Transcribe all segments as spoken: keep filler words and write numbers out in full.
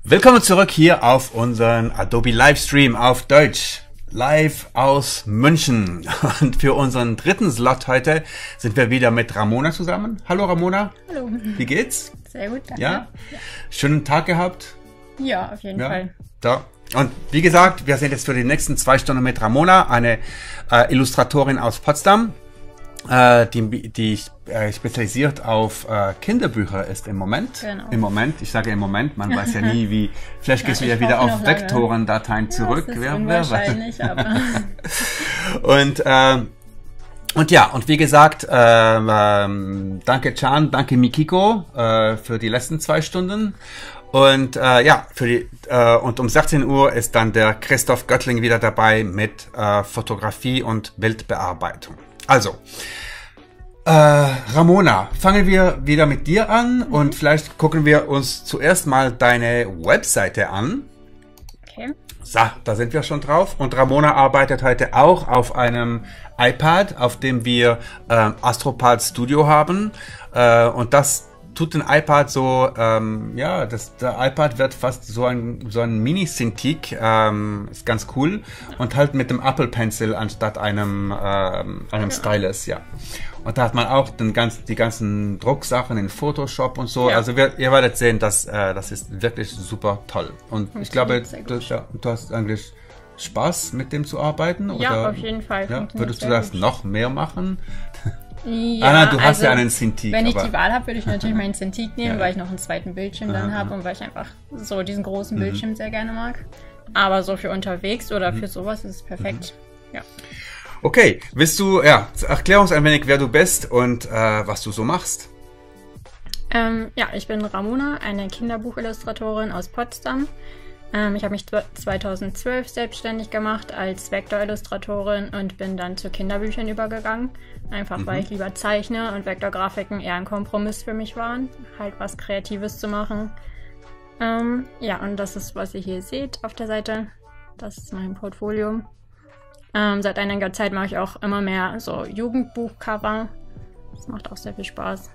Willkommen zurück hier auf unseren Adobe Livestream auf Deutsch. Live aus München. Und für unseren dritten Slot heute sind wir wieder mit Ramona zusammen. Hallo Ramona. Hallo. Wie geht's? Sehr gut, danke. Ja? Ja. Schönen Tag gehabt? Ja, auf jeden ja. Fall. Da. Und wie gesagt, wir sind jetzt für die nächsten zwei Stunden mit Ramona, eine äh, Illustratorin aus Potsdam, äh, die, die äh, spezialisiert auf äh, Kinderbücher ist im Moment. Genau. Im Moment, ich sage im Moment, man weiß ja nie, wie, vielleicht gehst ja, du ja wieder auf Vektorendateien zurück. Ja, das ist wer, unwahrscheinlich, wer, aber... und, äh, und ja, und wie gesagt, äh, äh, danke Can, danke Mikiko äh, für die letzten zwei Stunden. Und äh, ja, für die äh, und um sechzehn Uhr ist dann der Christoph Göttling wieder dabei mit äh, Fotografie und Bildbearbeitung. Also, äh, Ramona, fangen wir wieder mit dir an mhm. und vielleicht gucken wir uns zuerst mal deine Webseite an. Okay. So, da sind wir schon drauf. Und Ramona arbeitet heute auch auf einem iPad, auf dem wir äh, Astropad Studio haben. Äh, und das tut den iPad so, ähm, ja, das, der iPad wird fast so ein, so ein Mini-Cintiq, ähm, ist ganz cool. Und halt mit dem Apple Pencil anstatt einem, ähm, einem Stylus, ja. Und da hat man auch den ganz, die ganzen Drucksachen in Photoshop und so. Ja. Also wir, ihr werdet sehen, dass, äh, das ist wirklich super toll. Und ich glaube, du, ja, du hast eigentlich Spaß mit dem zu arbeiten? Ja, oder? Auf jeden Fall. Ja? Würdest du das gut. noch mehr machen? Ja, ah, nein, du hast also, ja einen Cintiq. Wenn ich die Wahl habe, würde ich natürlich meinen Cintiq nehmen, ja. weil ich noch einen zweiten Bildschirm dann aha, habe aha. und weil ich einfach so diesen großen Bildschirm mhm. sehr gerne mag. Aber so für unterwegs oder mhm. für sowas ist es perfekt. Mhm. Ja. Okay, willst du, ja, erklär uns ein wenig, wer du bist und äh, was du so machst. Ähm, ja, ich bin Ramona, eine Kinderbuchillustratorin aus Potsdam. Ähm, ich habe mich zweitausendzwölf selbstständig gemacht als Vektorillustratorin und bin dann zu Kinderbüchern übergegangen. Einfach mhm. weil ich lieber zeichne und Vektorgrafiken eher ein Kompromiss für mich waren, halt was Kreatives zu machen. Ähm, ja, und das ist, was ihr hier seht auf der Seite. Das ist mein Portfolio. Ähm, seit einiger Zeit mache ich auch immer mehr so Jugendbuchcover. Das macht auch sehr viel Spaß.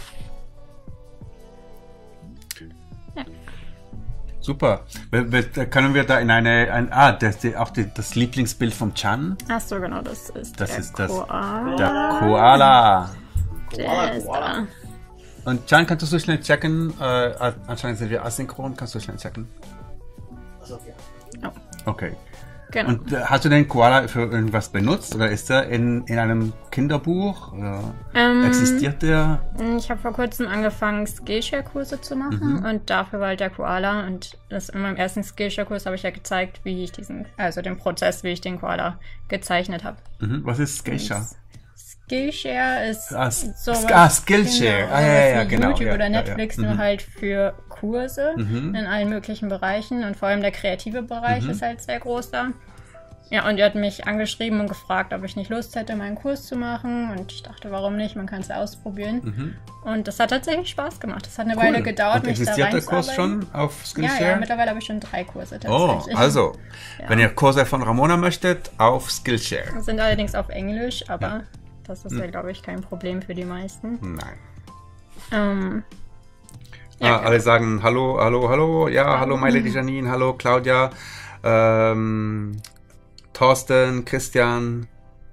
Ja. Super. Können wir da in eine, ein, ah, das, auch die, das Lieblingsbild vom Can? Ach so, genau, das ist das der ist das, Koala. Der Koala. Der ist da. Und Can, kannst du so schnell checken? Äh, anscheinend sind wir asynchron. Kannst du schnell checken? Also, ja. Oh. Okay. Genau. Und äh, hast du den Koala für irgendwas benutzt oder ist er in, in einem Kinderbuch? Oder ähm, existiert der? Ich habe vor kurzem angefangen, Skillshare-Kurse zu machen mhm. und dafür war halt der Koala. Und das in meinem ersten Skillshare-Kurs habe ich ja gezeigt, wie ich diesen, also den Prozess, wie ich den Koala gezeichnet habe. Mhm. Was ist Skillshare? Skillshare ist ah, so ah, Skillshare, genau, ah, ja, ja, genau. YouTube ja, oder Netflix ja, ja. nur Mhm. halt für Kurse mhm. in allen möglichen Bereichen und vor allem der kreative Bereich mhm. ist halt sehr groß da. Ja, und die hat mich angeschrieben und gefragt, ob ich nicht Lust hätte, meinen Kurs zu machen. Und ich dachte, warum nicht? Man kann es ja ausprobieren. Mhm. Und das hat tatsächlich Spaß gemacht. Das hat eine cool. Weile gedauert, und mich da existiert der Kurs schon auf Skillshare? Ja, ja, mittlerweile habe ich schon drei Kurse tatsächlich. Oh, also, ja. wenn ihr Kurse von Ramona möchtet, auf Skillshare. Das sind allerdings auf Englisch, aber ja. das ist hm. ja, glaube ich, kein Problem für die meisten. Nein. Ähm, ja, ah, alle sagen Hallo, hallo, hallo. Ja, hallo, my lady Janine, hallo, Claudia. Ähm... Thorsten, Christian.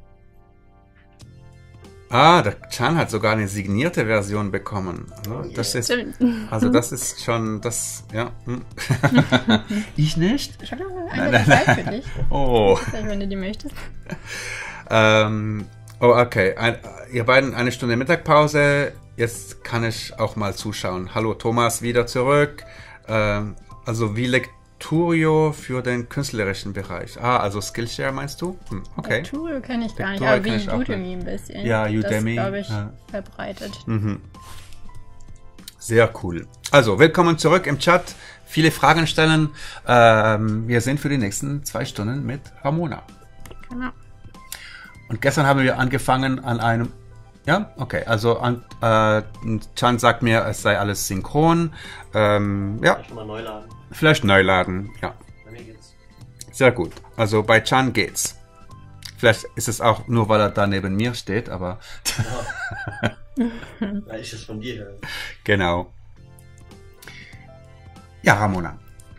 Ah, der Can hat sogar eine signierte Version bekommen. Das ist, also das ist schon, das, ja. Ich nicht? Ich habe noch eine Zeit für dich. Oh. Wenn du die möchtest. ähm, oh, okay. Ein, ihr beiden eine Stunde Mittagpause. Jetzt kann ich auch mal zuschauen. Hallo, Thomas, wieder zurück. Ähm, also wie legt Turio für den künstlerischen Bereich. Ah, also Skillshare meinst du? Hm, okay. Turio kenne ich gar nicht, Turio aber wie Udemy ein bisschen. Ja, Udemy. Das glaube ich ja. verbreitet. Mhm. Sehr cool. Also, willkommen zurück im Chat. Viele Fragen stellen. Ähm, wir sind für die nächsten zwei Stunden mit Ramona. Genau. Und gestern haben wir angefangen an einem... Ja, okay. Also, an, äh, Can sagt mir, es sei alles synchron. Ähm, ja. Vielleicht mal neu laden. Vielleicht neu laden, ja. Bei mir geht's. Sehr gut. Also bei Can geht's. Vielleicht ist es auch nur, weil er da neben mir steht, aber... Ja. Weil ich es von dir höre. Genau. Ja, Ramona.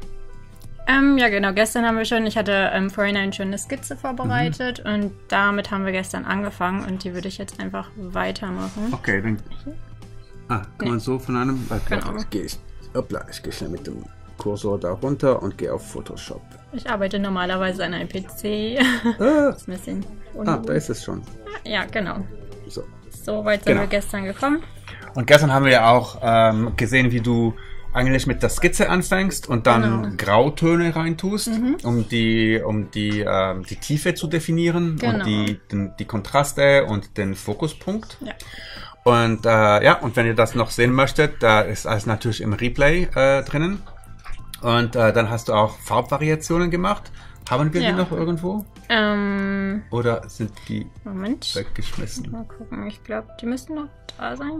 Ähm, ja, genau. Gestern haben wir schon, ich hatte ähm, vorhin eine schöne Skizze vorbereitet mhm. und damit haben wir gestern angefangen und die würde ich jetzt einfach weitermachen. Okay, dann. Ah, kann nee. man so von einem. Okay, genau. Ich gehe hoppla, ich gehe schnell mit dem Kursor da runter und gehe auf Photoshop. Ich arbeite normalerweise an einem P C. Ah, das ist ein bisschen ah da ist es schon. Ja, genau. So, so weit sind genau. wir gestern gekommen. Und gestern haben wir ja auch ähm, gesehen, wie du eigentlich mit der Skizze anfängst und dann genau. Grautöne reintust, mhm. um die um die ähm, die Tiefe zu definieren genau. und die den, die Kontraste und den Fokuspunkt. Ja. Und äh, ja, und wenn ihr das noch sehen möchtet, da ist alles natürlich im Replay äh, drinnen. Und äh, dann hast du auch Farbvariationen gemacht. Haben wir ja. die noch irgendwo? Ähm, Oder sind die Moment. weggeschmissen? Mal gucken, ich glaube, die müssten noch da sein.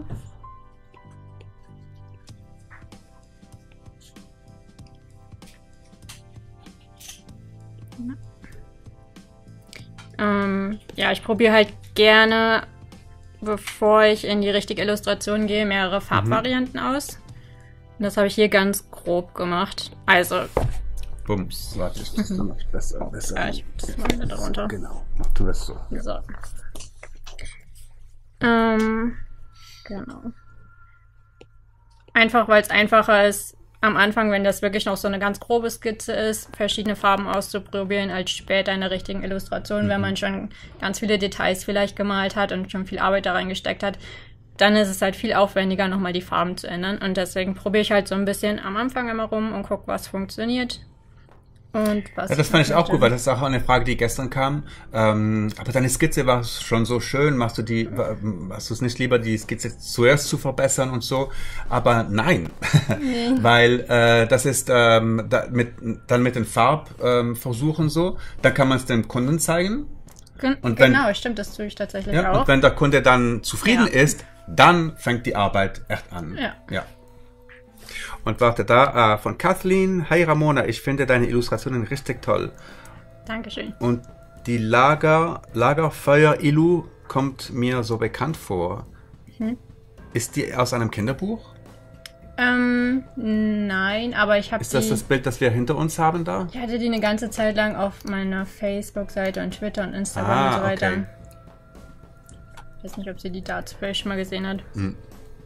Ähm, ja, ich probiere halt gerne, bevor ich in die richtige Illustration gehe, mehrere Farbvarianten mhm. aus. Und das habe ich hier ganz grob gemacht. Also. Bums. Warte, ich das mhm. ich besser. besser. Ja, ich das mal wieder darunter. So, genau. Mach du das so. Ja. So. Ähm, genau. Einfach, weil es einfacher ist, am Anfang, wenn das wirklich noch so eine ganz grobe Skizze ist, verschiedene Farben auszuprobieren, als später in der richtigen Illustration, mhm. wenn man schon ganz viele Details vielleicht gemalt hat und schon viel Arbeit da reingesteckt hat. Dann ist es halt viel aufwendiger, nochmal die Farben zu ändern. Und deswegen probiere ich halt so ein bisschen am Anfang immer rum und gucke, was funktioniert. Und was ja, das fand ich auch gut, weil das ist auch eine Frage, die gestern kam. Ähm, aber deine Skizze war schon so schön. Machst du die, machst du es nicht lieber, die Skizze zuerst zu verbessern und so? Aber nein, nee. weil äh, das ist ähm, da, mit, dann mit den Farbversuchen ähm, so. Dann kann man es dem Kunden zeigen. Gen und wenn, genau, stimmt, das tue ich tatsächlich ja, auch. Und wenn der Kunde dann zufrieden ja. ist, dann fängt die Arbeit echt an. Ja. ja. Und warte da, äh, von Kathleen. Hi Ramona, ich finde deine Illustrationen richtig toll. Dankeschön. Und die Lager, Lagerfeuer-Illu kommt mir so bekannt vor. Mhm. Ist die aus einem Kinderbuch? Ähm, nein, aber ich habe Ist das die, das Bild, das wir hinter uns haben da? Ich hatte die eine ganze Zeit lang auf meiner Facebook-Seite und Twitter und Instagram ah, und so weiter. Okay. Ich weiß nicht, ob sie die dazu vielleicht schon mal gesehen hat. Hm.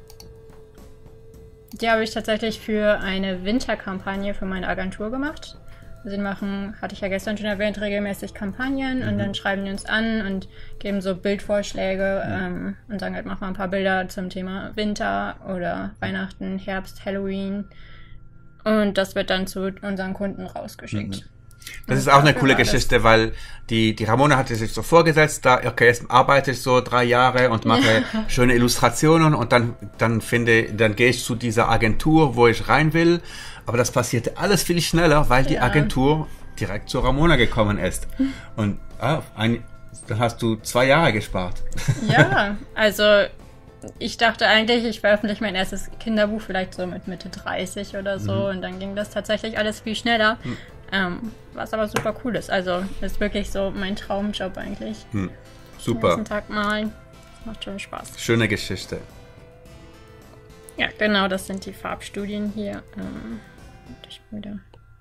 Die habe ich tatsächlich für eine Winterkampagne für meine Agentur gemacht. Sie machen, hatte ich ja gestern schon erwähnt, regelmäßig Kampagnen mhm. und dann schreiben die uns an und geben so Bildvorschläge mhm. ähm, und sagen halt, mach mal ein paar Bilder zum Thema Winter oder Weihnachten, Herbst, Halloween. Und das wird dann zu unseren Kunden rausgeschickt. Mhm. Das ist auch eine coole Geschichte, weil die, die Ramona hatte sich so vorgesetzt, da, okay, jetzt arbeite ich so drei Jahre und mache ja. schöne Illustrationen und dann, dann finde, dann gehe ich zu dieser Agentur, wo ich rein will. Aber das passierte alles viel schneller, weil die ja. Agentur direkt zu Ramona gekommen ist. Und ah, ein, dann hast du zwei Jahre gespart. Ja, also ich dachte eigentlich, ich veröffentliche mein erstes Kinderbuch vielleicht so mit Mitte dreißig oder so. Mhm. Und dann ging das tatsächlich alles viel schneller. Mhm. Ähm, was aber super cool ist. Also, das ist wirklich so mein Traumjob eigentlich. Hm, super. Den ganzen Tag malen. Macht schon Spaß. Schöne Geschichte. Ja, genau, das sind die Farbstudien hier. Ähm, ich wieder.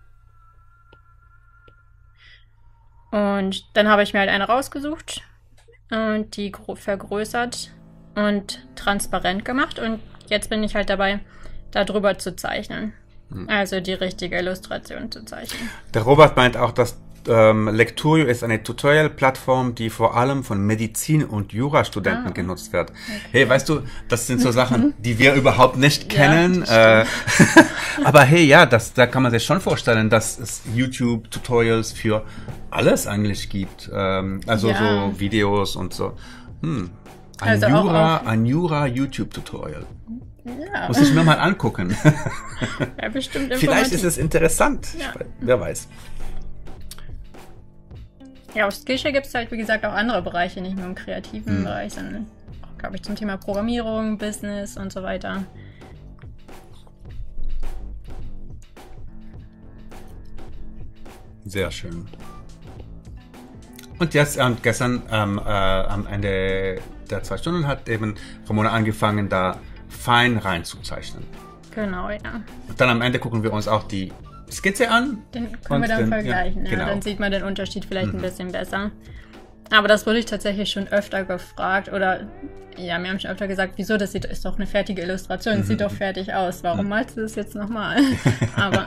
Und dann habe ich mir halt eine rausgesucht und die vergrößert und transparent gemacht. Und jetzt bin ich halt dabei, da drüber zu zeichnen. Also die richtige Illustration zu zeichnen. Der Robert meint auch, dass ähm, Lecturio ist eine Tutorial-Plattform, die vor allem von Medizin- und Jurastudenten ah, genutzt wird. Okay. Hey, weißt du, das sind so Sachen, die wir überhaupt nicht kennen. Ja, äh, aber hey, ja, das, da kann man sich schon vorstellen, dass es YouTube-Tutorials für alles eigentlich gibt. Ähm, also ja. so Videos und so. Hm. Ein also Jura, ein Jura-YouTube-Tutorial. Ja. Muss ich mir mal angucken. Ja, bestimmt Vielleicht ist es interessant. Ja. Weiß, wer weiß. Ja, auf Skillshare gibt es halt, wie gesagt, auch andere Bereiche, nicht nur im kreativen hm. Bereich, sondern auch, glaube ich, zum Thema Programmierung, Business und so weiter. Sehr schön. Und jetzt, ähm, gestern ähm, äh, am Ende der zwei Stunden hat eben Ramona angefangen, da fein reinzuzeichnen. Genau, ja. Und dann am Ende gucken wir uns auch die Skizze an. Den können und wir dann den, vergleichen. Ja, Ja, genau. dann sieht man den Unterschied vielleicht mhm. ein bisschen besser. Aber das wurde ich tatsächlich schon öfter gefragt. Oder ja, mir haben schon öfter gesagt, wieso, das sieht, ist doch eine fertige Illustration, das mhm. sieht doch fertig aus. Warum mhm. malst du das jetzt nochmal? Aber...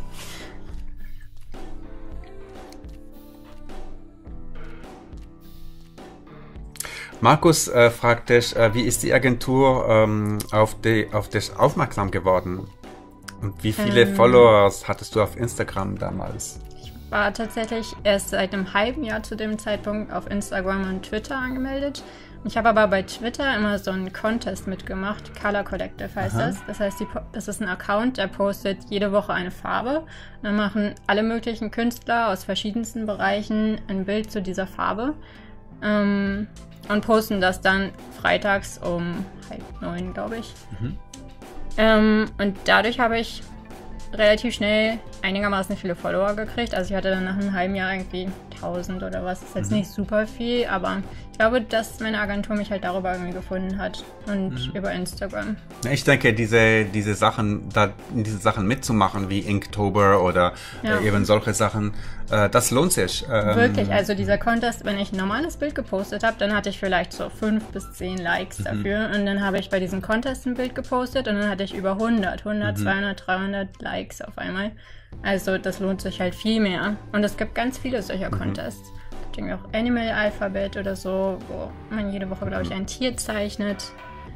Markus äh, fragt dich, äh, wie ist die Agentur ähm, auf, die, auf dich aufmerksam geworden? Und wie viele ähm, Followers hattest du auf Instagram damals? Ich war tatsächlich erst seit einem halben Jahr zu dem Zeitpunkt auf Instagram und Twitter angemeldet. Ich habe aber bei Twitter immer so einen Contest mitgemacht, Color Collective heißt Aha. das. Das heißt, die, das ist ein Account, der postet jede Woche eine Farbe. Dann machen alle möglichen Künstler aus verschiedensten Bereichen ein Bild zu dieser Farbe. Ähm, und posten das dann freitags um halb neun, glaube ich. Mhm. Ähm, und dadurch habe ich relativ schnell einigermaßen viele Follower gekriegt. Also ich hatte dann nach einem halben Jahr irgendwie tausend oder was. Das ist jetzt mhm. nicht super viel, aber ich glaube, dass meine Agentur mich halt darüber irgendwie gefunden hat und mhm. über Instagram. Ich denke, diese, diese Sachen, da, diese Sachen mitzumachen, wie Inktober oder ja. äh, eben solche Sachen, äh, das lohnt sich. Ähm, Wirklich, also dieser Contest, wenn ich ein normales Bild gepostet habe, dann hatte ich vielleicht so fünf bis zehn Likes mhm. dafür und dann habe ich bei diesem Contest ein Bild gepostet und dann hatte ich über hundert, hundert, mhm. zweihundert, dreihundert Likes auf einmal. Also das lohnt sich halt viel mehr. Und es gibt ganz viele solcher mhm. Contests. Es gibt irgendwie auch Animal Alphabet oder so, wo man jede Woche, glaube ich, ein Tier zeichnet.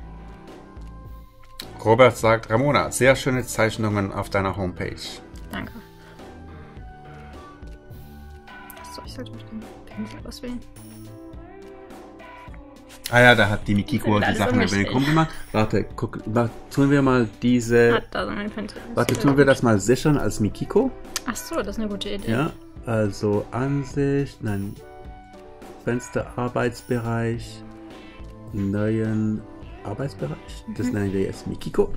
Robert sagt, Ramona, sehr schöne Zeichnungen auf deiner Homepage. Danke. Achso, ich sollte den Pinsel auswählen. Ah ja, da hat die Mikiko die Sachen über den Krumm gemacht. Warte, guck, tun wir mal diese... Ah, da sind meine Pinsel. Warte, tun wir das mal sichern als Mikiko? Ach so, das ist eine gute Idee. Ja, also Ansicht, nein, Fenster, Arbeitsbereich, neuen Arbeitsbereich. Das mhm. nennen wir jetzt Mikiko.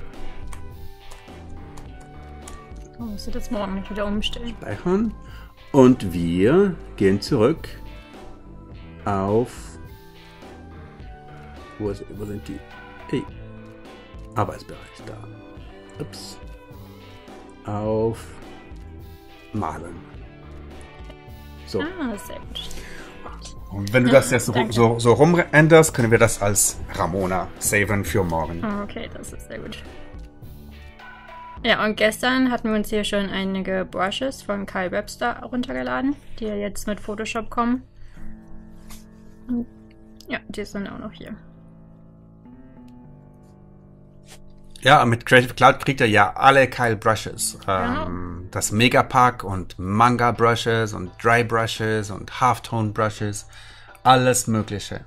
Oh, muss ich das morgen nicht wieder umstellen. Speichern. Und wir gehen zurück auf... Wo, ist, wo sind die? Hey. Arbeitsbereich da. Ups. Auf Malen. So. Ah, sehr gut. Und wenn du das jetzt so, so, so rumänderst, können wir das als Ramona saven für morgen. Okay, das ist sehr gut. Ja, und gestern hatten wir uns hier schon einige Brushes von Kyle Webster runtergeladen, die ja jetzt mit Photoshop kommen. Ja, die sind auch noch hier. Ja, mit Creative Cloud kriegt er ja alle Kyle Brushes. Ähm, ja. Das Megapack und Manga Brushes und Dry Brushes und Halftone Brushes. Alles Mögliche.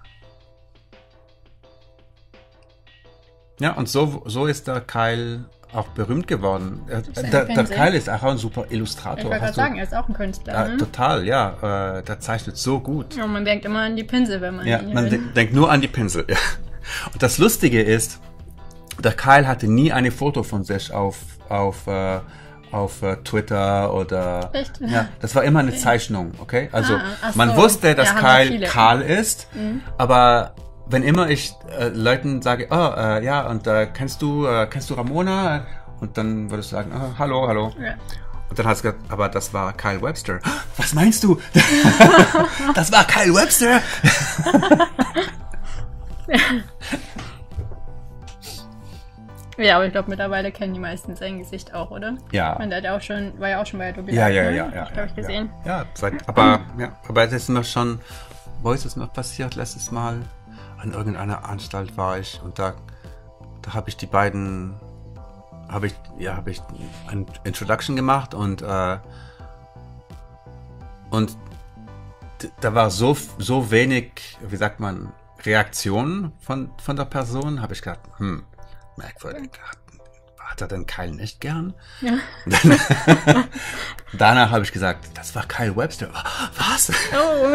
Ja, und so, so ist der Kyle auch berühmt geworden. Der, der Kyle ist auch ein super Illustrator. Ich wollte gerade sagen, er ist auch ein Künstler. Ja, ne? Total, ja. Äh, der zeichnet so gut. Ja, man denkt immer an die Pinsel, wenn man Ja, ihn man will. de denkt nur an die Pinsel. Ja. Und das Lustige ist, der Kyle hatte nie eine Foto von sich auf, auf, äh, auf äh, Twitter oder... Echt? Ja, das war immer eine okay. Zeichnung, okay? Also ah, ach man so. wusste, dass ja, Kyle Karl ist, mhm. aber wenn immer ich äh, Leuten sage, oh, äh, ja, und äh, kennst du äh, kennst du Ramona? Und dann würdest du sagen, oh, hallo, hallo. Ja. Und dann hast du gesagt, aber das war Kyle Webster. Was meinst du? Das war Kyle Webster? Ja, aber ich glaube, mittlerweile kennen die meisten sein Gesicht auch, oder? Ja. Und der hat auch schon, war ja auch schon bei Adobe. Ja, ja, ne? ja, ja. Ich glaube, ich gesehen. Ja, ja seit, aber, ja, aber es ist mir schon, wo ist es noch passiert? Letztes Mal an irgendeiner Anstalt war ich und da, da habe ich die beiden, habe ich, ja, habe ich ein Introduction gemacht und, äh, und da war so, so wenig, wie sagt man, Reaktion von, von der Person, habe ich gedacht, hm, merkwürdig. Hat, hat er denn Kyle nicht gern? Ja. Dann, danach habe ich gesagt, das war Kyle Webster. Was? Oh.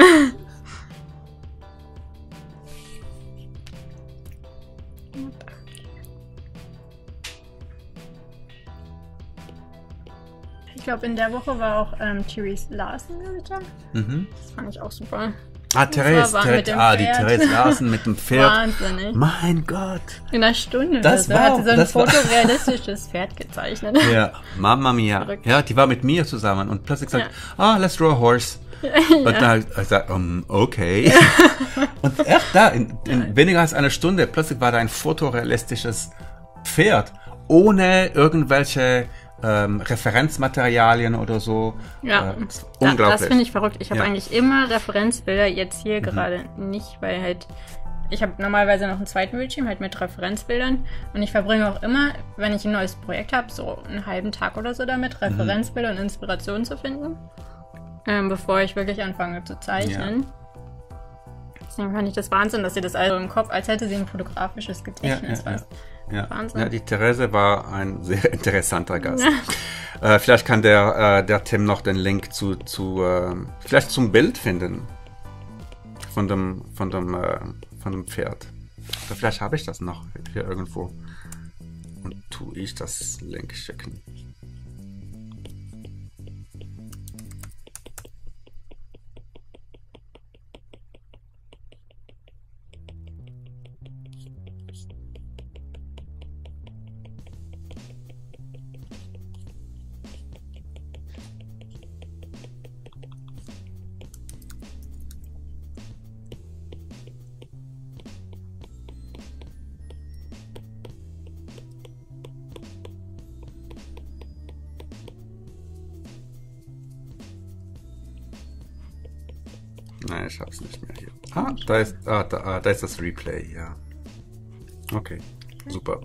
Ich glaube, in der Woche war auch ähm, Therese Larson, glaube ich, da. Mhm. Das fand ich auch super. Ah, Therese, war Therese mit dem ah, die Pferd. Therese Larsen mit dem Pferd. Wahnsinnig. Mein Gott. In einer Stunde. Das oder so war- hat sie so ein das war- fotorealistisches Pferd gezeichnet. Ja, Mama mia. Verrückt. Ja, die war mit mir zusammen und plötzlich gesagt, Ja. ah, let's draw a horse. Und dann habe ich gesagt, um, okay. Und echt da, in, in weniger als einer Stunde, plötzlich war da ein fotorealistisches Pferd, ohne irgendwelche ähm, Referenzmaterialien oder so. Ja, Äh, das, Da- unglaublich. das finde ich verrückt. Ich habe Ja. eigentlich immer Referenzbilder, jetzt hier gerade nicht, weil halt ich habe normalerweise noch einen zweiten Bildschirm halt mit Referenzbildern und ich verbringe auch immer, wenn ich ein neues Projekt habe, so einen halben Tag oder so damit, Referenzbilder und Inspirationen zu finden, ähm, bevor ich wirklich anfange zu zeichnen. Deswegen fand ich das Wahnsinn, dass sie das also im Kopf, als hätte sie ein fotografisches Gedächtnis. Ja, ja, fast. Ja. Wahnsinn. Ja, die Therese war ein sehr interessanter Gast. äh, vielleicht kann der, äh, der Tim noch den Link zu, zu äh, vielleicht zum Bild finden von dem, von dem, äh, von dem Pferd. Oder vielleicht habe ich das noch hier irgendwo und tue ich das Link schicken. Nein, ich hab's nicht mehr hier. Ah, da ist, ah, da, ah, da ist das Replay, ja. Okay, super.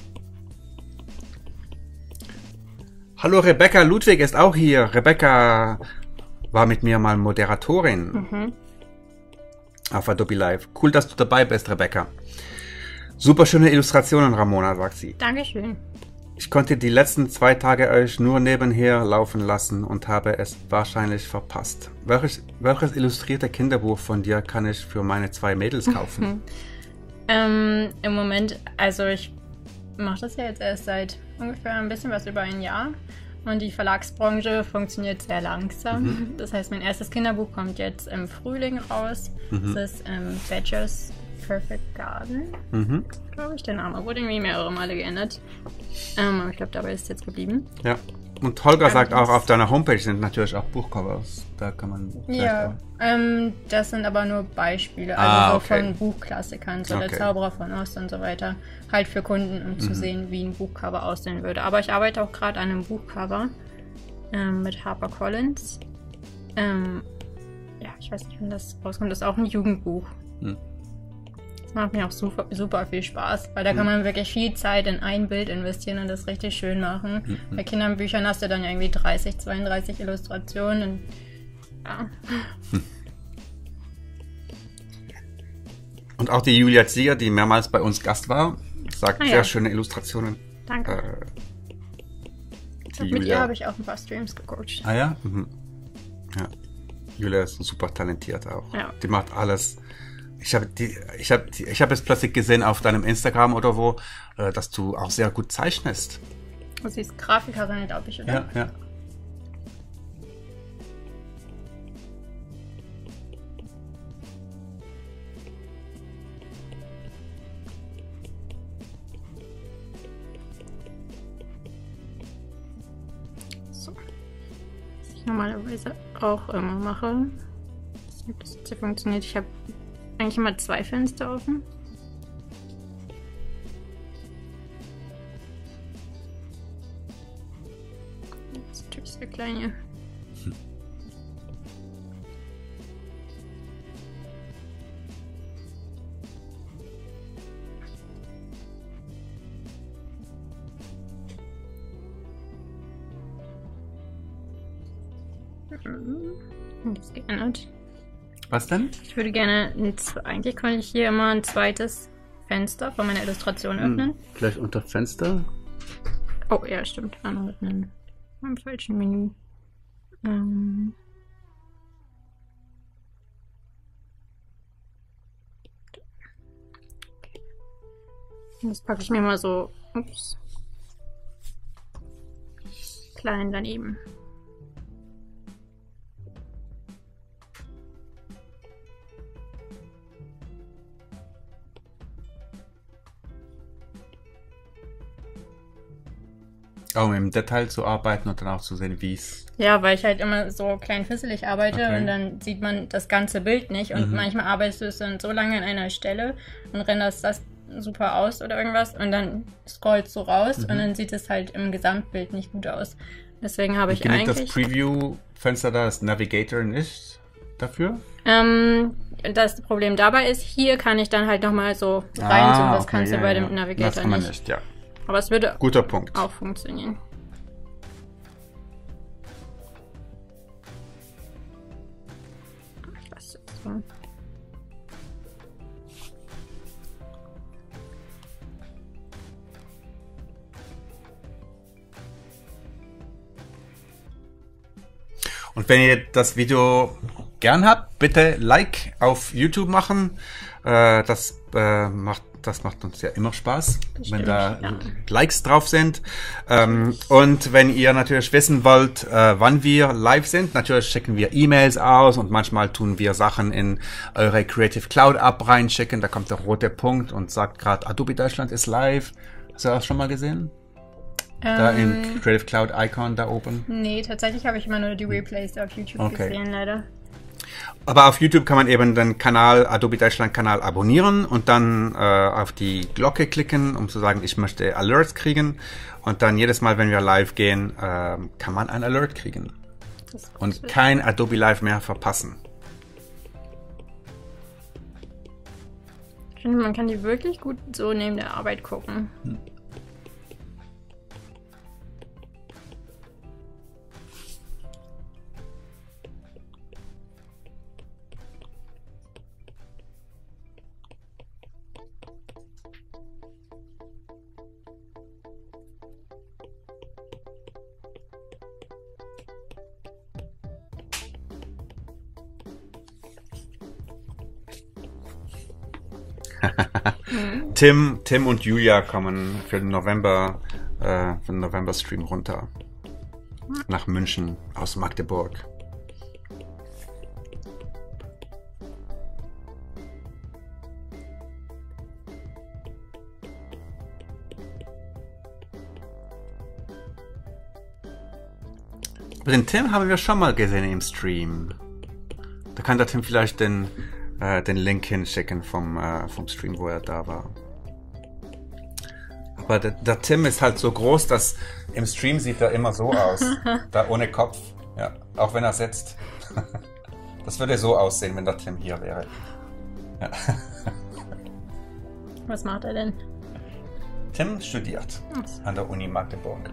Hallo, Rebecca Ludwig ist auch hier. Rebecca war mit mir mal Moderatorin Mhm. auf Adobe Live. Cool, dass du dabei bist, Rebecca. Super schöne Illustrationen, Ramona, sagt sie. Dankeschön. Ich konnte die letzten zwei Tage euch nur nebenher laufen lassen und habe es wahrscheinlich verpasst. Welches, welches illustrierte Kinderbuch von dir kann ich für meine zwei Mädels kaufen? Ähm, im Moment, also ich mache das ja jetzt erst seit ungefähr ein bisschen was über ein Jahr und die Verlagsbranche funktioniert sehr langsam. Mhm. Das heißt, mein erstes Kinderbuch kommt jetzt im Frühling raus. Mhm. Das ist ähm, Badger's Perfect Garden, Mhm. glaube ich. Der Name wurde irgendwie mehrere Male geändert. Ähm, aber ich glaube, dabei ist es jetzt geblieben. Ja. Und Holger sagt Ähm, auch, auf deiner Homepage sind natürlich auch Buchcovers. Da kann man vielleicht Ja, auch- ähm, das sind aber nur Beispiele, also Ah, so okay. von Buchklassikern, so Okay. der Zauberer von Ost und so weiter. Halt für Kunden, um zu sehen, wie ein Buchcover aussehen würde. Aber ich arbeite auch gerade an einem Buchcover ähm, mit HarperCollins. Ähm, ja, ich weiß nicht, wann das rauskommt. Das ist auch ein Jugendbuch. Hm. Das macht mir auch super, super viel Spaß, weil da kann man wirklich viel Zeit in ein Bild investieren und das richtig schön machen. Mhm. Bei Kinderbüchern hast du dann ja irgendwie dreißig, zweiunddreißig Illustrationen und ja. Und auch die Julia Zier, die mehrmals bei uns Gast war, sagt Ah, ja. sehr schöne Illustrationen. Danke. Äh, die Mit ihr habe ich auch ein paar Streams gecoacht. Ah ja? Mhm. Ja. Julia ist super talentiert auch. Ja. Die macht alles. Ich habe die, ich habe, die- ich habe es plötzlich gesehen auf deinem Instagram oder wo, äh, dass du auch sehr gut zeichnest. Sie ist Grafikerin, glaube ich, oder? Ja, ja. So. Was ich normalerweise auch immer mache. Ich weiß nicht, ob das jetzt hier funktioniert. Ich habe eigentlich immer zwei Fenster offen. Das ist natürlich sehr klein hier. Mhm. Das ist geändert. Was denn? Ich würde gerne, ein, z- eigentlich könnte ich hier immer ein zweites Fenster von meiner Illustration öffnen. Hm, vielleicht unter Fenster? Oh, ja, stimmt. War noch öffnen. Im falschen Menü. Ähm. Okay. Und das packe ich mir mal so, ups, klein daneben. Auch im Detail zu arbeiten und dann auch zu sehen, wie es... Ja, weil ich halt immer so klein fisselig arbeite Okay. und dann sieht man das ganze Bild nicht. Und Mhm. manchmal arbeitest du dann so lange an einer Stelle und renderst das super aus oder irgendwas und dann scrollst du raus Mhm. und dann sieht es halt im Gesamtbild nicht gut aus. Deswegen habe ich Genügt das eigentlich... Preview-Fenster da, das Navigator nicht dafür? Ähm, das Problem dabei ist, hier kann ich dann halt nochmal so reinzoomen. Das okay, kannst du ja, bei ja. dem Navigator Das kann man nicht. nicht, ja. Aber es würde Guter Punkt. auch funktionieren. Ich weiß jetzt so. Und wenn ihr das Video gern habt, bitte Like auf YouTube machen. Äh, das, äh, macht, das macht uns ja immer Spaß, Das wenn stimmt, da ja. Likes drauf sind. Ähm, und wenn ihr natürlich wissen wollt, äh, wann wir live sind, natürlich schicken wir E-Mails aus und manchmal tun wir Sachen in eure Creative Cloud App reinschicken. Da kommt der rote Punkt und sagt gerade, Adobe Deutschland ist live. Hast du das schon mal gesehen? Da Ähm, im Creative Cloud Icon da oben. nee, tatsächlich habe ich immer nur die Replays auf YouTube Okay. gesehen, leider. Aber auf YouTube kann man eben den Kanal, Adobe Deutschland Kanal abonnieren und dann äh, auf die Glocke klicken, um zu sagen, ich möchte Alerts kriegen. Und dann jedes Mal, wenn wir live gehen, äh, kann man ein Alert kriegen. Das ist Und gut. kein Adobe Live mehr verpassen. Ich finde, man kann die wirklich gut so neben der Arbeit gucken. Tim, Tim und Julia kommen für den November, äh, für den November-Stream runter. Nach München aus Magdeburg. Aber den Tim haben wir schon mal gesehen im Stream. Da kann der Tim vielleicht den, äh, den Link hinschicken vom, äh, vom Stream, wo er da war. Aber der, der Tim ist halt so groß, dass im Stream sieht er immer so aus. Da ohne Kopf. Ja, auch wenn er sitzt. Das würde so aussehen, wenn der Tim hier wäre. Ja. Was macht er denn? Tim studiert an der Uni Magdeburg.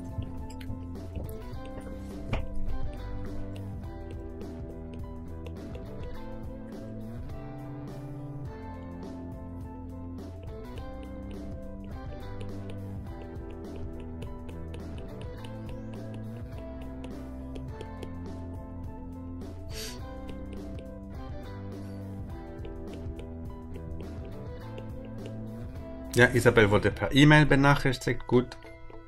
Ja, Isabel wurde per E-Mail benachrichtigt, gut.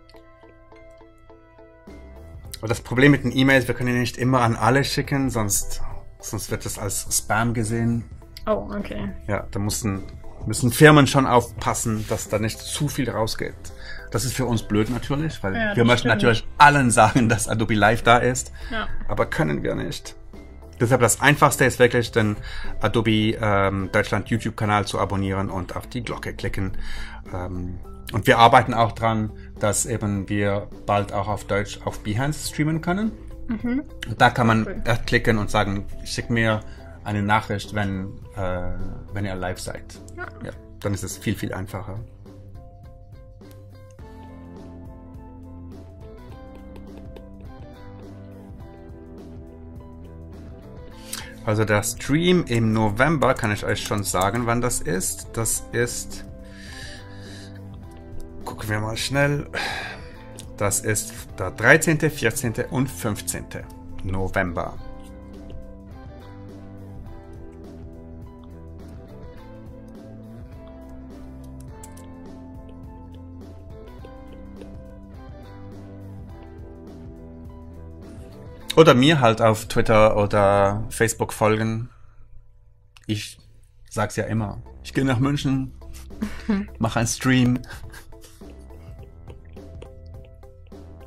Aber das Problem mit den E-Mails, wir können die nicht immer an alle schicken, sonst, sonst wird das als Spam gesehen. Oh, okay. Ja, da müssen, müssen Firmen schon aufpassen, dass da nicht zu viel rausgeht. Das ist für uns blöd natürlich, weil Ja, wir das möchten stimmt. natürlich allen sagen, dass Adobe Live da ist, Ja. aber können wir nicht. Deshalb das Einfachste ist wirklich, den Adobe ähm, Deutschland YouTube-Kanal zu abonnieren und auf die Glocke klicken. Ähm, und wir arbeiten auch dran, dass eben wir bald auch auf Deutsch auf Behance streamen können. Mhm. Und da kann man Cool. erst klicken und sagen, schick mir eine Nachricht, wenn, äh, wenn ihr live seid. Ja. Ja, dann ist es viel, viel einfacher. Also der Stream im November, kann ich euch schon sagen, wann das ist. Das ist, gucken wir mal schnell, das ist der dreizehnte, vierzehnte und fünfzehnte November. Oder mir halt auf Twitter oder Facebook folgen. Ich sag's ja immer. Ich gehe nach München, mache einen Stream.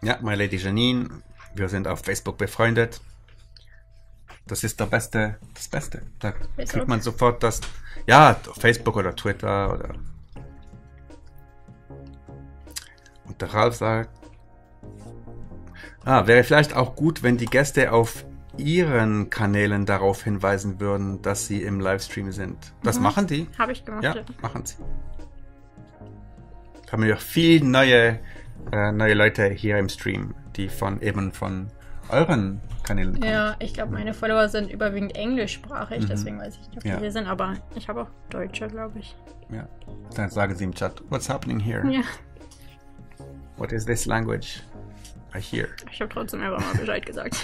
Ja, My Lady Janine. Wir sind auf Facebook befreundet. Das ist der beste, das Beste. Da Facebook. kriegt man sofort das. Ja, Facebook oder Twitter oder. Und der Ralf sagt. Ah, wäre vielleicht auch gut, wenn die Gäste auf ihren Kanälen darauf hinweisen würden, dass sie im Livestream sind. Das Mhm. machen die? Habe ich gemacht. Ja, Ja. machen sie. Haben wir viel neue, äh, neue Leute hier im Stream, die von eben von euren Kanälen kommen. Ja, ich glaube, meine Follower sind überwiegend englischsprachig, Mhm. deswegen weiß ich nicht, ob die Ja. hier sind, aber ich habe auch Deutsche, glaube ich. Ja. Dann sagen sie im Chat, what's happening here? Ja, What is this language I hear? ich habe trotzdem einfach mal Bescheid gesagt.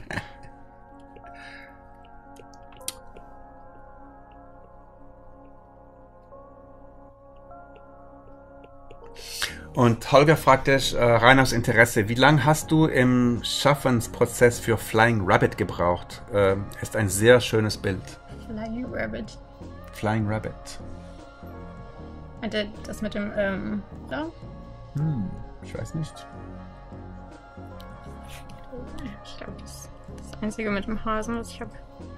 Und Holger fragt dich, äh, rein aus Interesse, wie lange hast du im Schaffensprozess für Flying Rabbit gebraucht? Äh, ist ein sehr schönes Bild. Flying Rabbit. Flying Rabbit. Hat er das mit dem, ähm, da? Hm, ich weiß nicht. Ich glaube, das ist das einzige mit dem Hasen, was ich habe.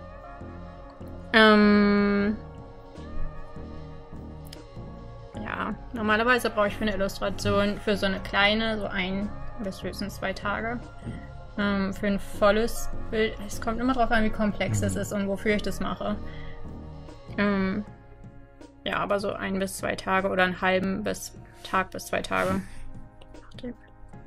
Ähm. Ja, normalerweise brauche ich für eine Illustration für so eine kleine, so ein bis höchstens zwei Tage. Ähm, für ein volles Bild, es kommt immer drauf an, wie komplex es ist und wofür ich das mache. Ähm, ja, aber so ein bis zwei Tage oder einen halben bis Tag bis zwei Tage. Okay.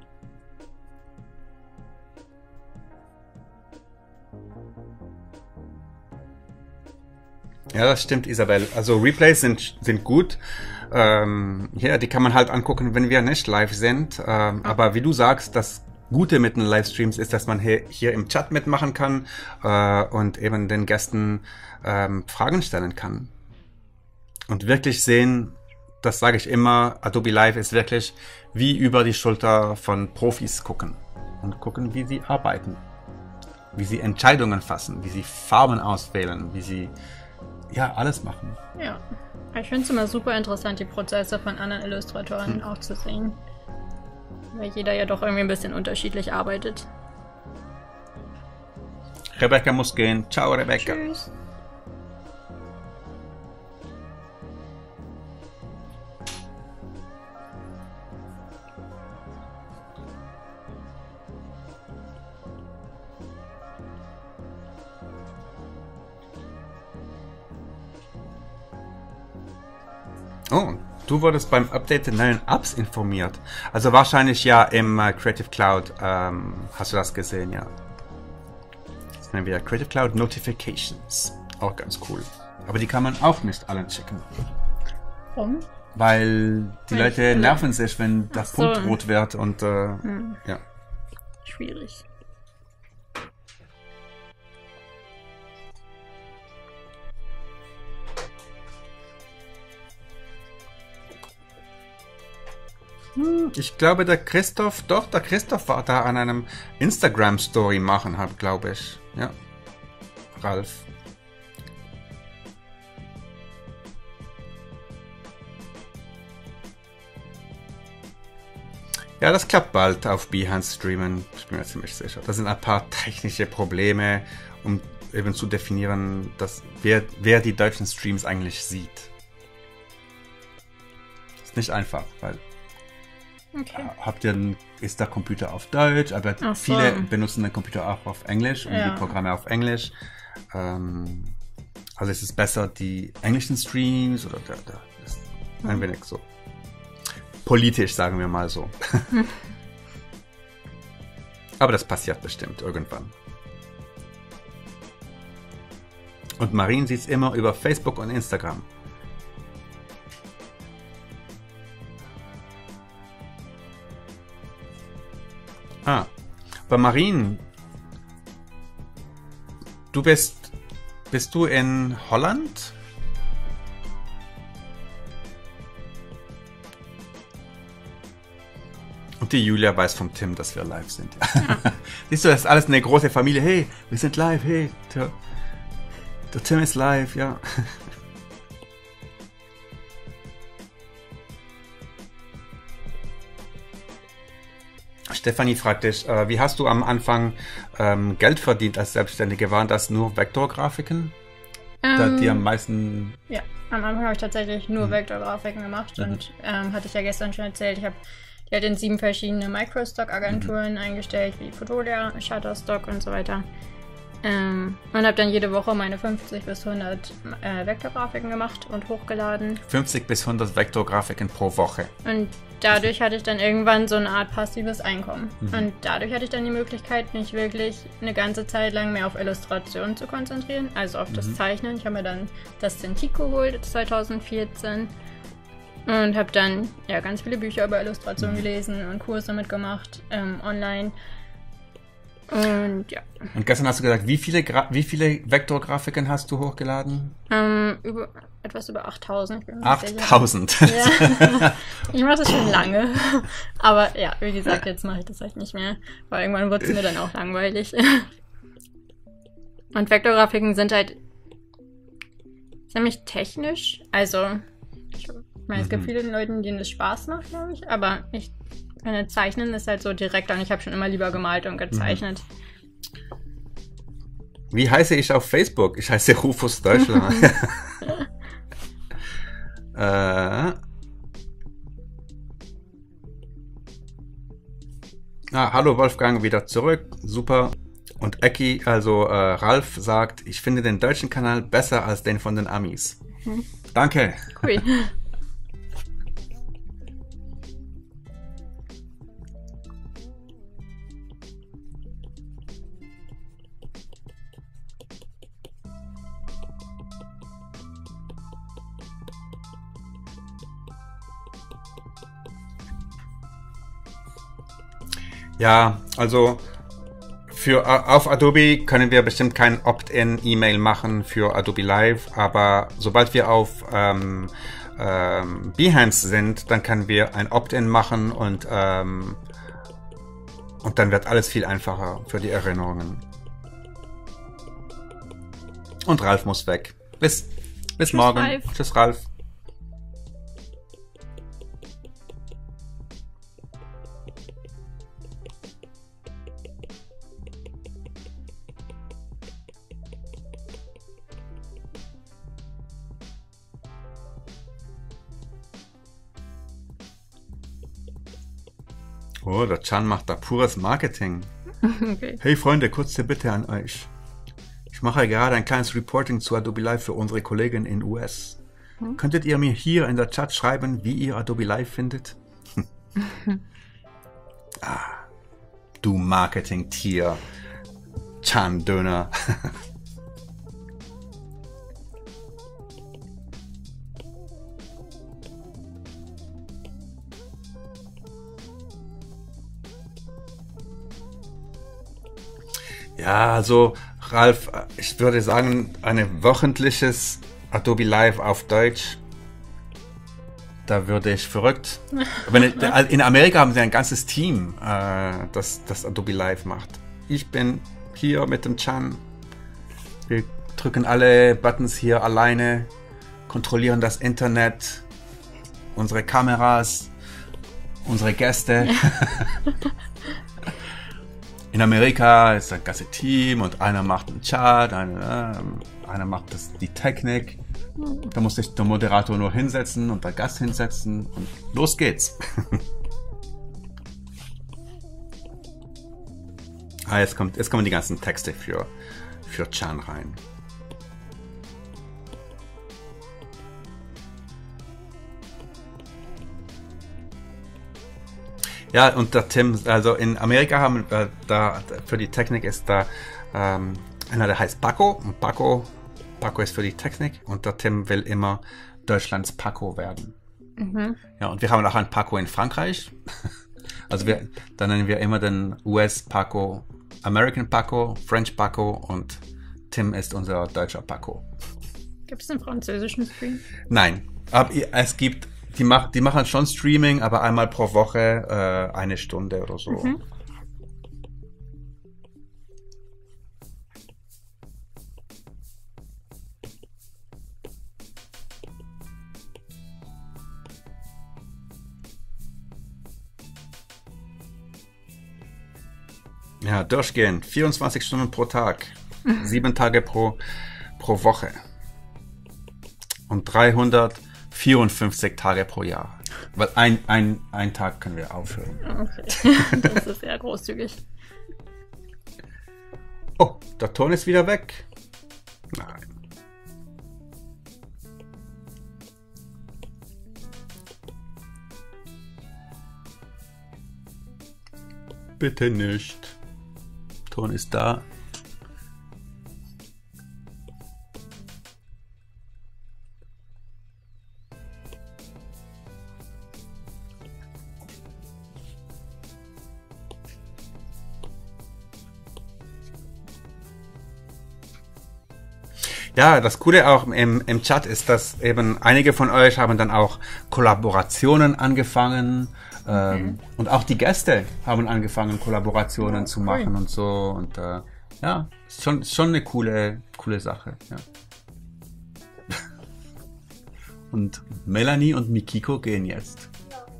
Ja, das stimmt, Isabel. Also Replays sind, sind gut. Ähm, ja, die kann man halt angucken, wenn wir nicht live sind. Ähm, aber wie du sagst, das Gute mit den Livestreams ist, dass man hier, hier im Chat mitmachen kann äh, und eben den Gästen ähm, Fragen stellen kann. Und wirklich sehen, das sage ich immer, Adobe Live ist wirklich wie über die Schulter von Profis gucken. Und gucken, wie sie arbeiten. Wie sie Entscheidungen fassen, wie sie Farben auswählen, wie sie ja alles machen. Ja, ich finde es immer super interessant, die Prozesse von anderen Illustratoren Hm. auch zu sehen. Weil jeder ja doch irgendwie ein bisschen unterschiedlich arbeitet. Rebecca muss gehen. Ciao, Rebecca. Tschüss. Oh, du wurdest beim Update der neuen Apps informiert. Also wahrscheinlich ja im äh, Creative Cloud ähm, hast du das gesehen, ja. Das nennen wir Creative Cloud Notifications. Auch ganz cool. Aber die kann man auch nicht allen checken. Warum? Weil die Weil Leute ich- nerven sich, wenn das Ach so. Punkt rot wird und äh, Hm, ja. schwierig. Hm, ich glaube, der Christoph, doch, der Christoph war da an einem Instagram-Story machen, hab, glaube ich. Ja. Ralf. Ja, das klappt bald auf Behance streamen. Ich bin mir ziemlich sicher. Das sind ein paar technische Probleme, um eben zu definieren, dass, wer, wer die deutschen Streams eigentlich sieht. Ist nicht einfach, weil Okay. habt ihr einen, ist der Computer auf Deutsch, aber Ach so. viele benutzen den Computer auch auf Englisch und Ja. die Programme auf Englisch. Ähm, also es ist besser, die englischen Streams oder der, der ist ein wenig so politisch, sagen wir mal so. Aber das passiert bestimmt irgendwann. Und Marien sieht es immer über Facebook und Instagram. Ah, bei Marien, du bist, bist du in Holland? Und die Julia weiß vom Tim, dass wir live sind. Ja. Siehst du, das ist alles eine große Familie. Hey, wir sind live. Hey, der, der Tim ist live, ja. Stefanie fragt dich, äh, wie hast du am Anfang ähm, Geld verdient als Selbstständige? Waren das nur Vektorgrafiken, Ähm, die am meisten... Ja, am Anfang habe ich tatsächlich nur Mhm. Vektorgrafiken gemacht Mhm. und ähm, hatte ich ja gestern schon erzählt, ich habe die halt in sieben verschiedene Microstock-Agenturen Mhm. eingestellt, wie Fotolia, Shutterstock und so weiter. Ähm, und habe dann jede Woche meine fünfzig bis hundert äh, Vektorgrafiken gemacht und hochgeladen. fünfzig bis hundert Vektorgrafiken pro Woche. Und dadurch hatte ich dann irgendwann so eine Art passives Einkommen. Mhm. Und dadurch hatte ich dann die Möglichkeit, mich wirklich eine ganze Zeit lang mehr auf Illustration zu konzentrieren, also auf das Mhm. Zeichnen. Ich habe mir dann das Cintiq geholt zwanzig vierzehn und habe dann ja ganz viele Bücher über Illustration Mhm. gelesen und Kurse mitgemacht, ähm, online. Und ja, Und gestern hast du gesagt, wie viele, Gra wie viele Vektorgrafiken hast du hochgeladen? ähm, über, etwas über achttausend. bin mir nicht sicher. achttausend. Ja. Ich mache das schon lange. Aber ja, wie gesagt, jetzt mache ich das halt nicht mehr. Weil irgendwann wird es mir dann auch langweilig. Und Vektorgrafiken sind halt ziemlich technisch. Also, ich meine, es gibt Mhm. viele Leute, denen das Spaß macht, glaube ich. Aber ich finde, Zeichnen ist halt so direkt und ich habe schon immer lieber gemalt und gezeichnet. Wie heiße ich auf Facebook? Ich heiße Rufus Deutschland. äh, ah, hallo Wolfgang, wieder zurück. Super. Und Ecki, also äh, Ralf, sagt, ich finde den deutschen Kanal besser als den von den Amis. Mhm. Danke. Cool. Ja, also für auf Adobe können wir bestimmt kein Opt-in-E-Mail machen für Adobe Live, aber sobald wir auf ähm, ähm, Behance sind, dann können wir ein Opt-in machen und ähm, und dann wird alles viel einfacher für die Erinnerungen. Und Ralf muss weg. Bis bis Tschüss, morgen. Ralf. Tschüss, Ralf. Oh, der Chan macht da pures Marketing. Okay. Hey Freunde, kurze Bitte an euch. Ich mache gerade ein kleines Reporting zu Adobe Live für unsere Kollegen in U S. Hm? Könntet ihr mir hier in der Chat schreiben, wie ihr Adobe Live findet? Ah, du Marketing-Tier. Chan-Döner. Ja, also Ralf, ich würde sagen, ein wöchentliches Adobe Live auf Deutsch, da würde ich verrückt. Wenn ich, in Amerika haben sie ein ganzes Team, äh, das, das Adobe Live macht. Ich bin hier mit dem Chan. Wir drücken alle Buttons hier alleine, kontrollieren das Internet, unsere Kameras, unsere Gäste. In Amerika ist ein ganzes Team und einer macht einen Chat, einer, äh, einer macht das, die Technik. Da muss sich der Moderator nur hinsetzen und der Gast hinsetzen und los geht's. Ah, jetzt, kommt, jetzt kommen die ganzen Texte für, für Chan rein. Ja, und der Tim, also in Amerika haben äh, da für die Technik ist da ähm, einer, der heißt Paco. Und Paco, Paco ist für die Technik und der Tim will immer Deutschlands Paco werden. Mhm. Ja, und wir haben auch einen Paco in Frankreich. Also wir, dann nennen wir immer den U S Paco, American Paco, French Paco und Tim ist unser deutscher Paco. Gibt es einen französischen Stream? Nein, aber es gibt, die, mach, die machen schon Streaming, aber einmal pro Woche äh, eine Stunde oder so. Mhm. Ja, durchgehend. vierundzwanzig Stunden pro Tag. Sieben Tage pro, pro Woche. Und dreihundertvierundfünfzig Tage pro Jahr. Weil ein, ein, ein Tag können wir aufhören. Okay, das ist sehr großzügig. Oh, der Ton ist wieder weg. Nein. Bitte nicht. Ton ist da. Ja, das Coole auch im, im Chat ist, dass eben einige von euch haben dann auch Kollaborationen angefangen. Ähm, mhm. Und auch die Gäste haben angefangen, Kollaborationen ja, zu machen cool. und so. Und äh, ja, ist schon, ist schon eine coole, coole Sache. Ja. Und Melanie und Mikiko gehen jetzt.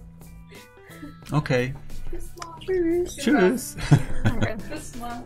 Okay. Bis morgen. Tschüss. Tschüss. Danke. Bis morgen.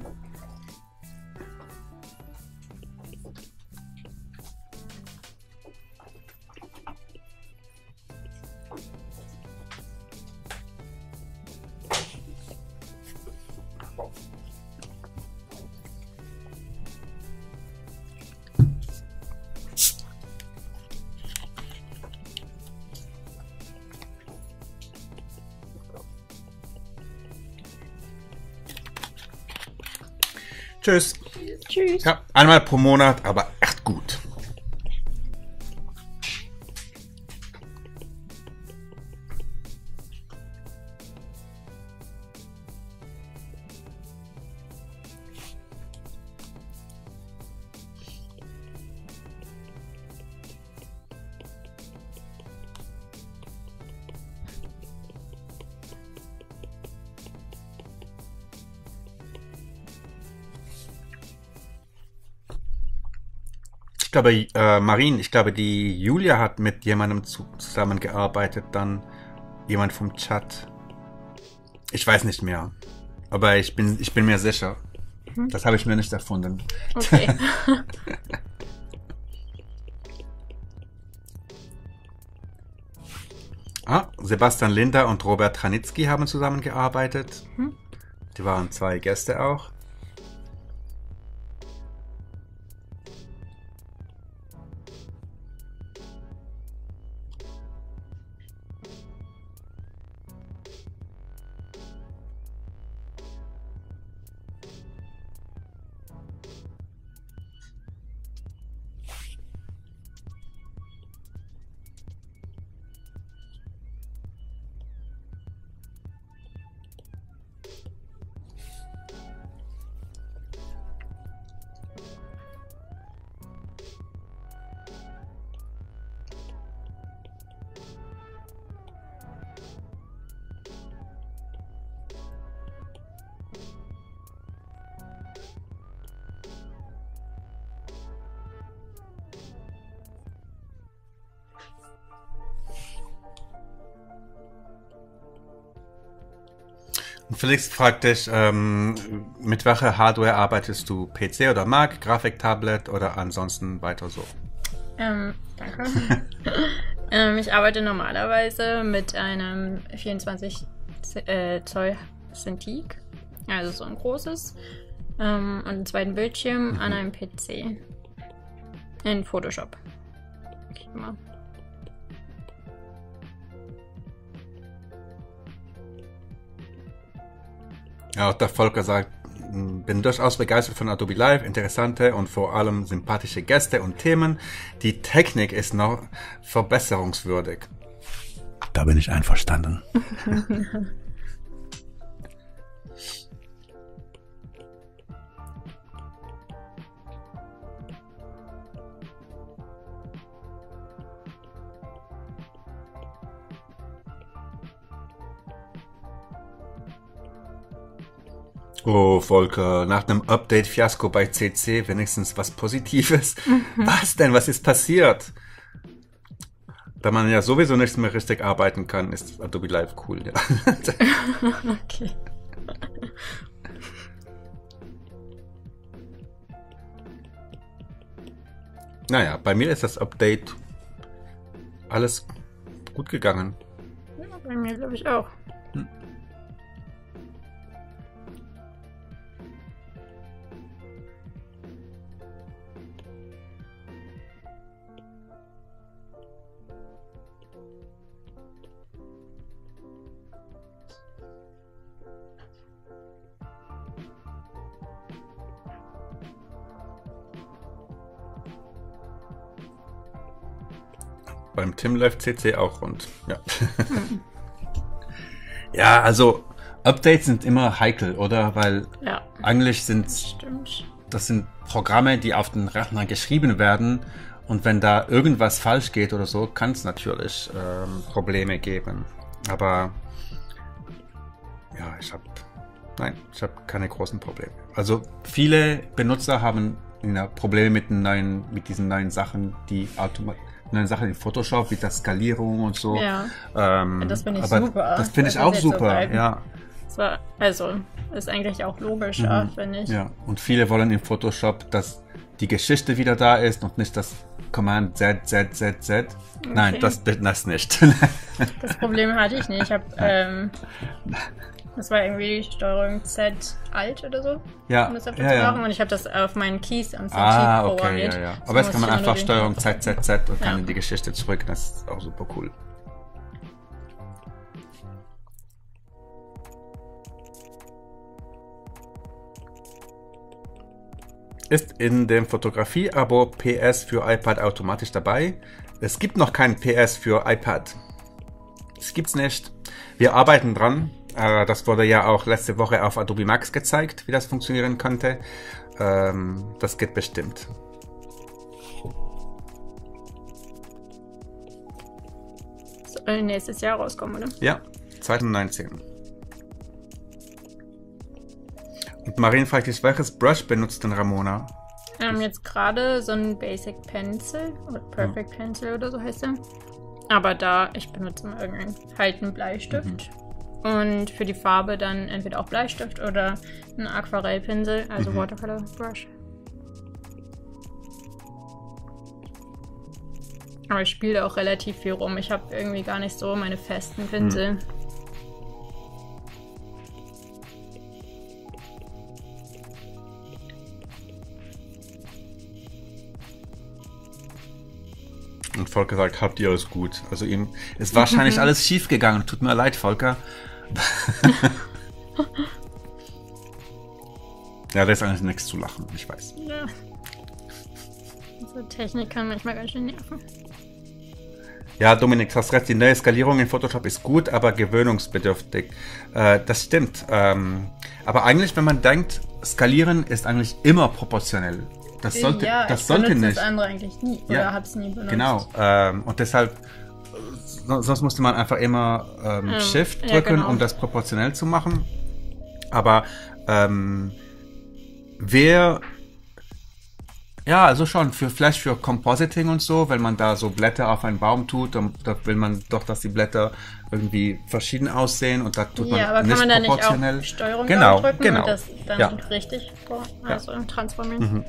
Tschüss. Tschüss. Ja, einmal pro Monat, aber echt gut. Ich glaube, äh, Marin, ich glaube, die Julia hat mit jemandem zu, zusammengearbeitet, dann jemand vom Chat. Ich weiß nicht mehr, aber ich bin, ich bin mir sicher. Mhm. Das habe ich mir nicht erfunden. Okay. ah, Sebastian Linder und Robert Tranitzky haben zusammengearbeitet. Mhm. Die waren zwei Gäste auch. Felix fragt dich, ähm, mit welcher Hardware arbeitest du? P C oder Mac, Grafiktablet oder ansonsten weiter so? Ähm, danke. ähm, ich arbeite normalerweise mit einem vierundzwanzig Zoll Cintiq, also so ein großes, ähm, und einen zweiten Bildschirm mhm. an einem P C. In Photoshop. Okay, mal. Ja, auch der Volker sagt, bin durchaus begeistert von Adobe Live, interessante und vor allem sympathische Gäste und Themen. Die Technik ist noch verbesserungswürdig. Da bin ich einverstanden. Oh, Volker, nach einem Update-Fiasko bei C C wenigstens was Positives. Mhm. Was denn? Was ist passiert? Da man ja sowieso nicht mehr richtig arbeiten kann, ist Adobe Live cool, ja. Okay. Naja, bei mir ist das Update alles gut gegangen. Ja, bei mir glaube ich auch. Hm. Beim Tim läuft C C auch rund. Ja. Ja, also Updates sind immer heikel, oder? Weil ja, eigentlich sind das sind Programme, die auf den Rechner geschrieben werden, und wenn da irgendwas falsch geht oder so, kann es natürlich ähm, Probleme geben. Aber ja, ich habe nein, ich habe keine großen Probleme. Also viele Benutzer haben ja, Probleme mit den neuen, mit diesen neuen Sachen, die automatisch neue Sachen in Photoshop, wie das Skalierung und so. Ja, ähm, ja das finde ich aber super. Das finde ich auch super, so ja. Das war, also, ist eigentlich auch logischer, mhm. finde ich. Ja, und viele wollen in Photoshop, dass die Geschichte wieder da ist und nicht das Command Z, Z, Z, Z. Okay. Nein, das, das nicht. Das Problem hatte ich nicht. Ich habe, ähm, das war irgendwie Steuerung Z Alt oder so. Ja, um das ja, ja. machen. Und ich habe das auf meinen Keys am Ah, okay, programmiert. Ja, ja. Aber jetzt kann man einfach Steuerung Z, Z, Z und kann ja. in die Geschichte zurück. Das ist auch super cool. Ist in dem Fotografie-Abo P S für iPad automatisch dabei? Es gibt noch kein P S für iPad. Das gibt's nicht. Wir arbeiten dran. Das wurde ja auch letzte Woche auf Adobe Max gezeigt, wie das funktionieren könnte. Das geht bestimmt. Soll nächstes Jahr rauskommen, oder? Ja, zwanzig neunzehn. Und Marien fragt sich, welches Brush benutzt denn Ramona? Wir haben jetzt gerade so ein Basic Pencil oder Perfect ja. Pencil oder so heißt er. Aber da, ich benutze mal irgendeinen halt einen Bleistift. Mhm. Und für die Farbe dann entweder auch Bleistift oder ein Aquarellpinsel, also mhm. Watercolor Brush. Aber ich spiele auch relativ viel rum. Ich habe irgendwie gar nicht so meine festen Pinsel. Mhm. Und Volker sagt, habt ihr alles gut? Also ihm ist wahrscheinlich alles schief gegangen. Tut mir leid, Volker. Ja, da ist eigentlich nichts zu lachen, ich weiß. Ja. Also Technik kann manchmal ganz schön nerven. Ja, Dominik, du hast recht, die neue Skalierung in Photoshop ist gut, aber gewöhnungsbedürftig. Äh, das stimmt. Ähm, aber eigentlich, wenn man denkt, skalieren ist eigentlich immer proportionell. Das sollte, ja, das ich sollte nicht. Das andere eigentlich nie. Oder ja, hab's nie benutzt. Genau. Ähm, und deshalb, sonst musste man einfach immer ähm, ähm, Shift drücken, ja, genau. um das proportionell zu machen. Aber ähm, wer, ja, also schon für vielleicht für Compositing und so, wenn man da so Blätter auf einen Baum tut, dann da will man doch, dass die Blätter irgendwie verschieden aussehen und da tut man ja, aber nicht kann man proportionell. Da nicht auch Steuerung genau, drücken genau. und das dann ja. richtig also ja. transformieren? Mhm.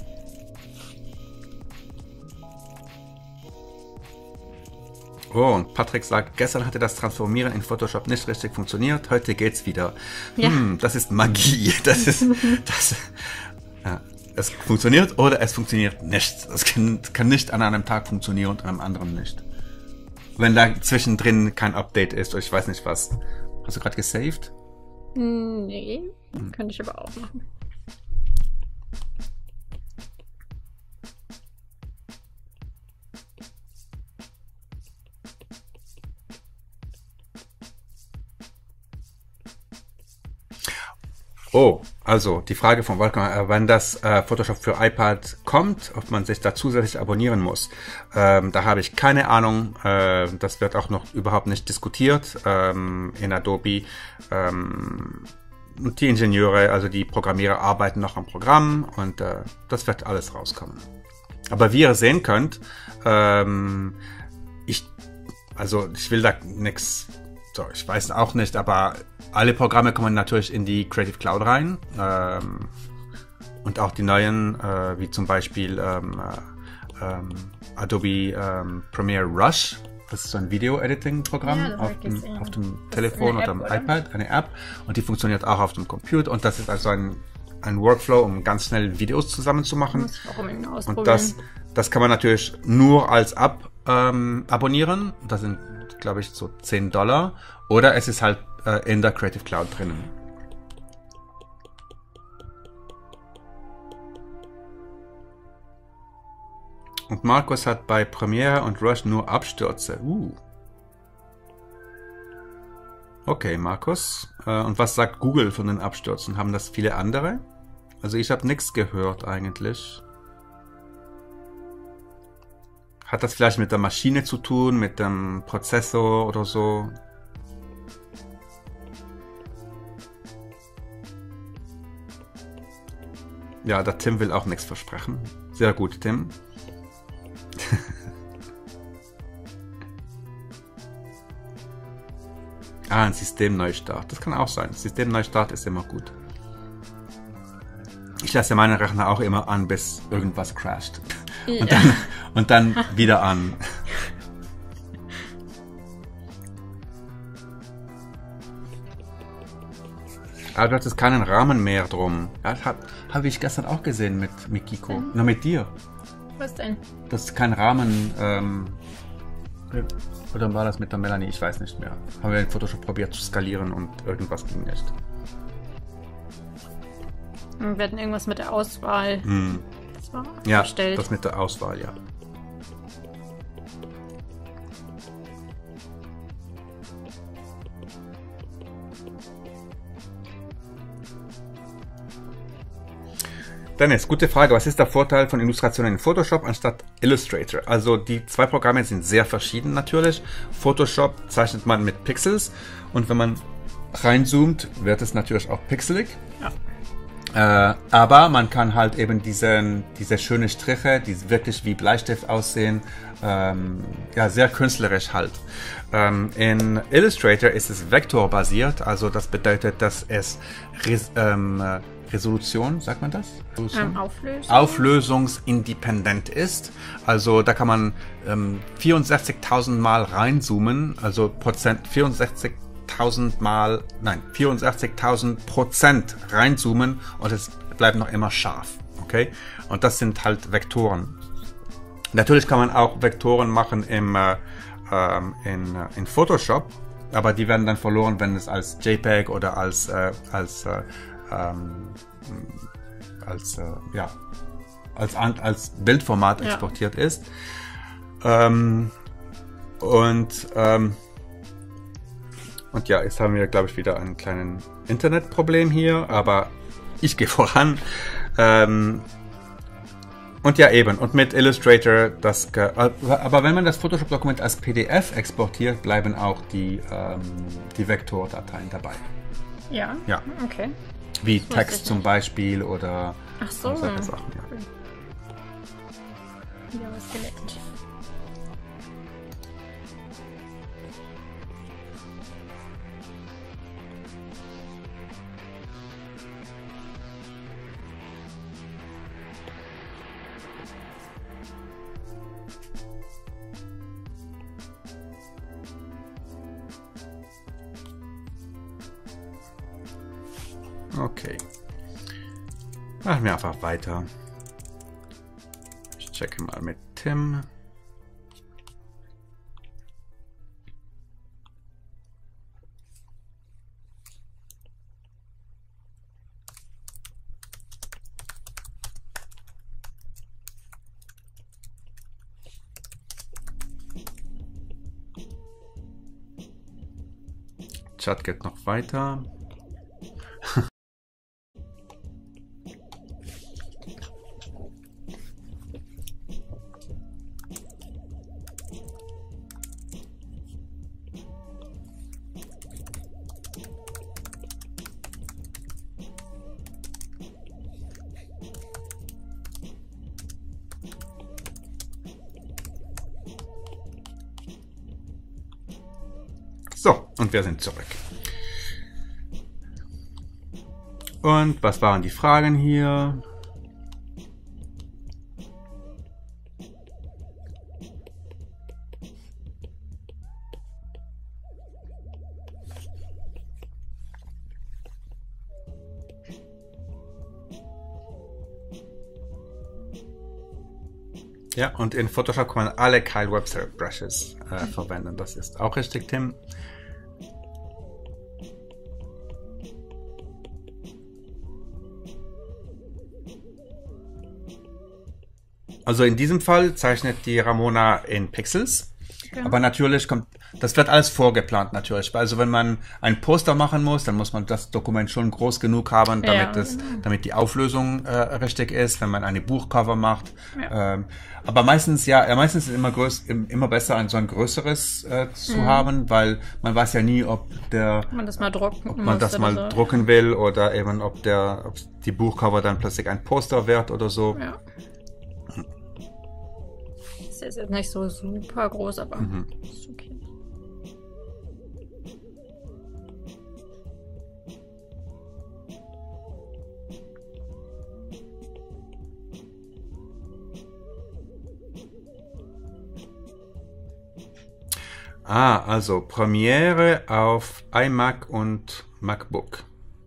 Oh, und Patrick sagt, gestern hatte das Transformieren in Photoshop nicht richtig funktioniert, heute geht's wieder. Ja. Hm, das ist Magie. Das ist, das, ja, es funktioniert oder es funktioniert nicht. Das kann, kann nicht an einem Tag funktionieren und an einem anderen nicht. Wenn da zwischendrin kein Update ist oder ich weiß nicht was. Hast du gerade gesaved? Nee, hm. könnte ich aber auch machen. Oh, also die Frage von Wolfgang, wann das äh, Photoshop für iPad kommt, ob man sich da zusätzlich abonnieren muss. Ähm, da habe ich keine Ahnung. Äh, das wird auch noch überhaupt nicht diskutiert ähm, in Adobe. Ähm, und die Ingenieure, also die Programmierer arbeiten noch am Programm und äh, das wird alles rauskommen. Aber wie ihr sehen könnt, ähm, ich, also ich will da nichts, so, ich weiß auch nicht, aber alle Programme kommen natürlich in die Creative Cloud rein ähm, und auch die neuen, äh, wie zum Beispiel ähm, ähm, Adobe ähm, Premiere Rush. Das ist so ein Video-Editing-Programm Ja, das hab auf, ich dem- gesehen. auf dem Das ist Telefon eine oder App, am oder? iPad, eine App. Und die funktioniert auch auf dem Computer. Und das ist also ein, ein Workflow, um ganz schnell Videos zusammenzumachen. Muss ich auch unbedingt mal Und ausprobieren. das, das kann man natürlich nur als App ähm, abonnieren. Das sind, glaube ich, so zehn Dollar. Oder es ist halt äh, in der Creative Cloud drinnen. Und Markus hat bei Premiere und Rush nur Abstürze. Uh. Okay, Markus. Äh, und was sagt Google von den Abstürzen? Haben das viele andere? Also ich habe nichts gehört eigentlich. Hat das vielleicht mit der Maschine zu tun, mit dem Prozessor oder so? Ja, der Tim will auch nichts versprechen. Sehr gut, Tim. Ah, ein Systemneustart. Das kann auch sein. Systemneustart ist immer gut. Ich lasse meinen Rechner auch immer an, bis irgendwas crasht. Und Ja. dann, und dann wieder an. Aber du hattest keinen Rahmen mehr drum. Das habe hab ich gestern auch gesehen mit Mikiko. Mhm. Nur mit dir. Was denn? Das ist kein Rahmen. Ähm, oder war das mit der Melanie? Ich weiß nicht mehr. Haben wir in Photoshop probiert zu skalieren und irgendwas ging nicht. Wir hatten irgendwas mit der Auswahl. Hm. Das war Ja, gestellt. das mit der Auswahl, ja. Dennis, gute Frage. Was ist der Vorteil von Illustrationen in Photoshop anstatt Illustrator? Also die zwei Programme sind sehr verschieden natürlich. Photoshop zeichnet man mit Pixels und wenn man reinzoomt, wird es natürlich auch pixelig. Ja. Äh, aber man kann halt eben diese, diese schönen Striche, die wirklich wie Bleistift aussehen, ähm, ja, sehr künstlerisch halt. Ähm, in Illustrator ist es vektorbasiert, also das bedeutet, dass es Res ähm, Resolution, sagt man das? Resolution? Ähm, Auflösung. Auflösungsindependent ist. Also da kann man ähm, vierundsechzigtausend Mal reinzoomen, also Prozent, vierundsechzigtausend Mal, nein, vierundsechzigtausend Prozent reinzoomen und es bleibt noch immer scharf. Okay? Und das sind halt Vektoren. Natürlich kann man auch Vektoren machen im, äh, ähm, in, äh, in Photoshop, aber die werden dann verloren, wenn es als JPEG oder als, äh, als äh, Ähm, als, äh, ja, als, als Bildformat Ja. exportiert ist. Ähm, und, ähm, und ja, jetzt haben wir, glaube ich, wieder ein kleines Internetproblem hier, aber ich gehe voran. Ähm, und ja, eben, und mit Illustrator, das, aber wenn man das Photoshop-Dokument als P D F exportiert, bleiben auch die, ähm, die Vektordateien dabei. Ja. Ja. Okay. Wie wusste Text ich zum nicht. Beispiel oder Ach so. solche Sachen. Ja. Cool. Wieder was gelernt. Okay. Machen wir einfach weiter. Ich checke mal mit Tim. Chat geht noch weiter. So, und wir sind zurück. Und was waren die Fragen hier? Ja, und in Photoshop kann man alle Kyle Webster Brushes äh, verwenden. Das ist auch richtig, Tim. Also in diesem Fall zeichnet die Ramona in Pixels. Genau. Aber natürlich kommt, das wird alles vorgeplant natürlich. Also wenn man ein Poster machen muss, dann muss man das Dokument schon groß genug haben, damit, ja, das, damit die Auflösung äh, richtig ist, wenn man eine Buchcover macht. Ja. Ähm, aber meistens, ja, meistens ist es immer, größ, immer besser, ein so ein größeres äh, zu mhm. haben, weil man weiß ja nie, ob der, man das mal drucken, ob man das mal so. drucken will oder eben ob der, ob die Buchcover dann plötzlich ein Poster wird oder so. Ja. Ist jetzt nicht so super groß, aber mhm. ist okay. Ah, also Premiere auf iMac und MacBook.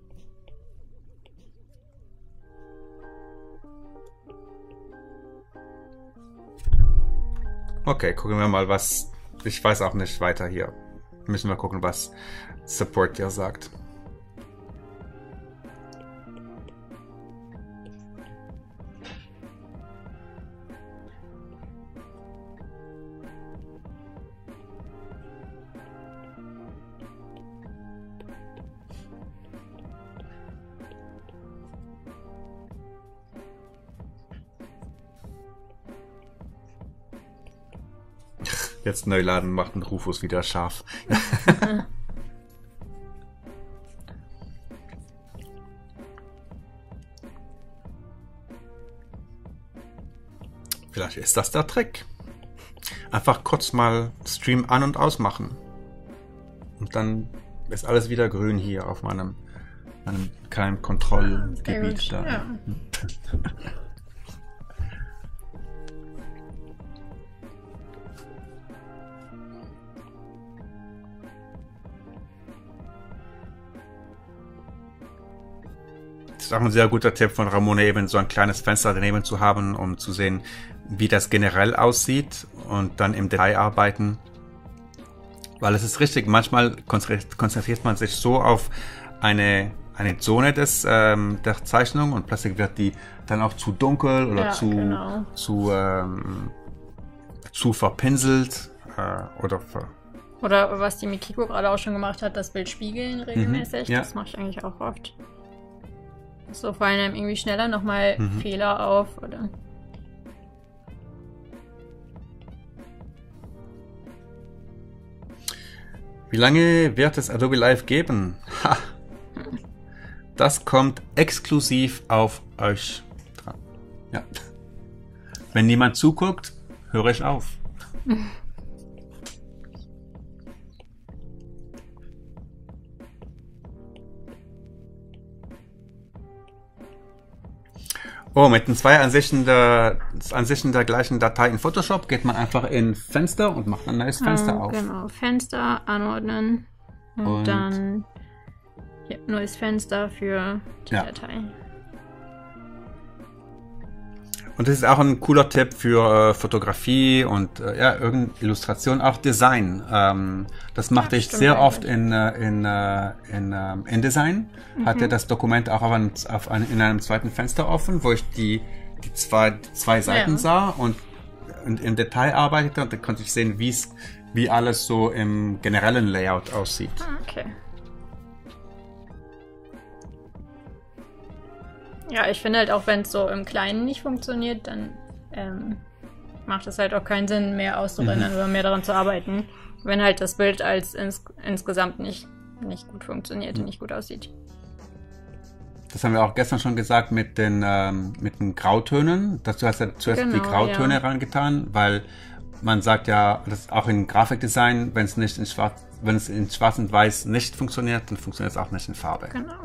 Okay, gucken wir mal, was... Ich weiß auch nicht weiter hier. Müssen wir gucken, was Support dir sagt. Jetzt neu laden macht den Rufus wieder scharf. Vielleicht ist das der Trick. Einfach kurz mal Stream an- und ausmachen. Und dann ist alles wieder grün hier auf meinem, meinem kleinen Kontrollgebiet da. Ja. Das ist auch ein sehr guter Tipp von Ramona, eben so ein kleines Fenster daneben zu haben, um zu sehen, wie das generell aussieht und dann im Detail arbeiten. Weil es ist richtig, manchmal konzentriert man sich so auf eine, eine Zone des, ähm, der Zeichnung und plötzlich wird die dann auch zu dunkel oder ja, zu, genau. zu, ähm, zu verpinselt äh, oder ver Oder was die Mikiko gerade auch schon gemacht hat, das Bild spiegeln regelmäßig. Mhm, ja. Das mache ich eigentlich auch oft. So fallen einem irgendwie schneller nochmal mhm. Fehler auf, oder? Wie lange wird es Adobe Live geben? Ha! Das kommt exklusiv auf euch dran. Ja. Wenn niemand zuguckt, höre ich auf. Oh, mit den zwei Ansichten der, Ansichten der gleichen Datei in Photoshop geht man einfach in Fenster und macht ein neues Fenster oh, auf. Genau, Fenster anordnen und, und dann ja, neues Fenster für die ja. Datei. Und das ist auch ein cooler Tipp für äh, Fotografie und äh, ja, irgendeine Illustration, auch Design. Ähm, das machte ja, ich sehr oft in, äh, in, äh, in äh, InDesign. Mhm. Hatte das Dokument auch auf ein, auf ein, in einem zweiten Fenster offen, wo ich die, die, zwei, die zwei Seiten ja. sah und, und im Detail arbeitete. Und da konnte ich sehen, wie's, wie alles so im generellen Layout aussieht. Ah, okay. Ja, ich finde halt auch, wenn es so im Kleinen nicht funktioniert, dann ähm, macht es halt auch keinen Sinn, mehr auszurendern mhm. oder mehr daran zu arbeiten, wenn halt das Bild als ins, insgesamt nicht, nicht gut funktioniert mhm. und nicht gut aussieht. Das haben wir auch gestern schon gesagt mit den, ähm, mit den Grautönen. Dass du hast ja zuerst genau, die Grautöne ja. reingetan, weil man sagt ja, dass auch in Grafikdesign, wenn es nicht in Schwarz, wenn es in Schwarz und Weiß nicht funktioniert, dann funktioniert es auch nicht in Farbe. Genau.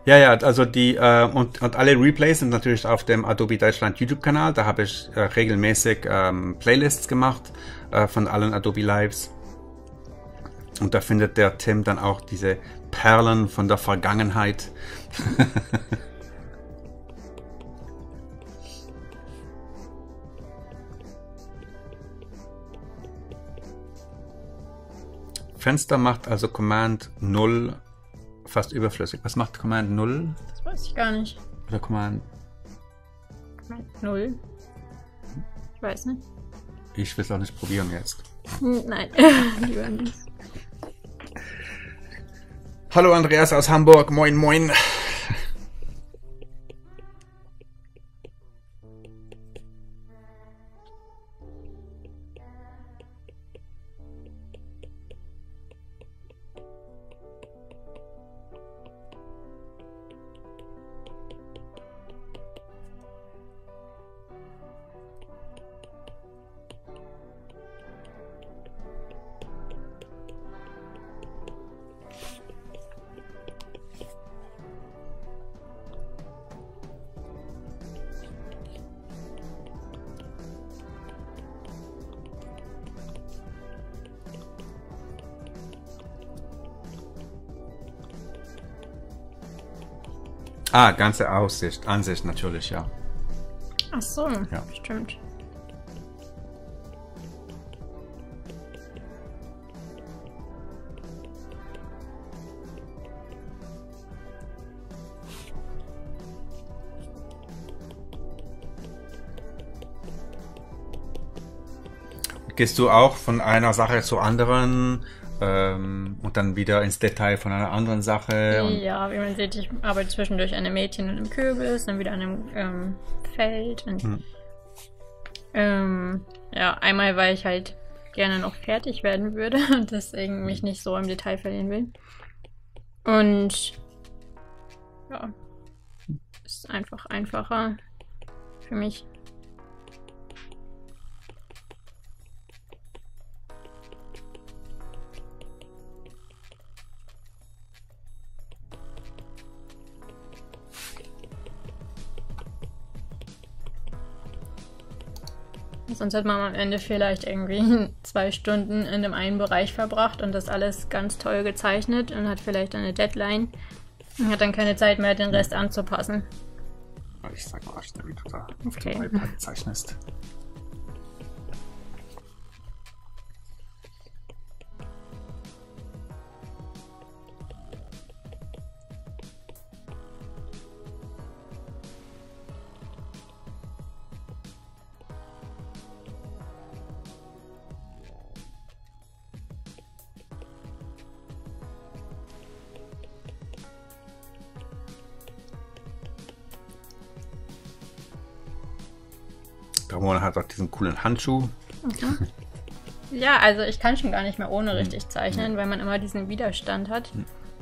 Ja, ja, also die äh, und, und alle Replays sind natürlich auf dem Adobe Deutschland YouTube-Kanal. Da habe ich äh, regelmäßig ähm, Playlists gemacht äh, von allen Adobe Lives. Und da findet der Tim dann auch diese Perlen von der Vergangenheit. Fenster macht also Command null fast überflüssig. Was macht Command null? Das weiß ich gar nicht. Oder Command... Command null? Ich weiß nicht. Ich will es auch nicht probieren jetzt. Hm, nein, lieber nicht. Hallo Andreas aus Hamburg, moin moin. Ah, ganze Aussicht, Ansicht natürlich, ja. Ach so, Ja. stimmt. Gehst du auch von einer Sache zur anderen ähm, und dann wieder ins Detail von einer anderen Sache? Und Ja, wie man sieht, ich arbeite zwischendurch an einem Mädchen und einem Kürbis, dann wieder an einem ähm, Feld. Und, Hm. ähm, ja, einmal, weil ich halt gerne noch fertig werden würde und deswegen mich nicht so im Detail verlieren will. Und ja, ist einfach einfacher für mich. Sonst hat man am Ende vielleicht irgendwie zwei Stunden in dem einen Bereich verbracht und das alles ganz toll gezeichnet und hat vielleicht eine Deadline und hat dann keine Zeit mehr, den Rest anzupassen. ich sag mal schnell, wie du da auf Okay. dem iPad zeichnest. Ramona hat auch diesen coolen Handschuh. Mhm. Ja, also ich kann schon gar nicht mehr ohne richtig zeichnen, weil man immer diesen Widerstand hat.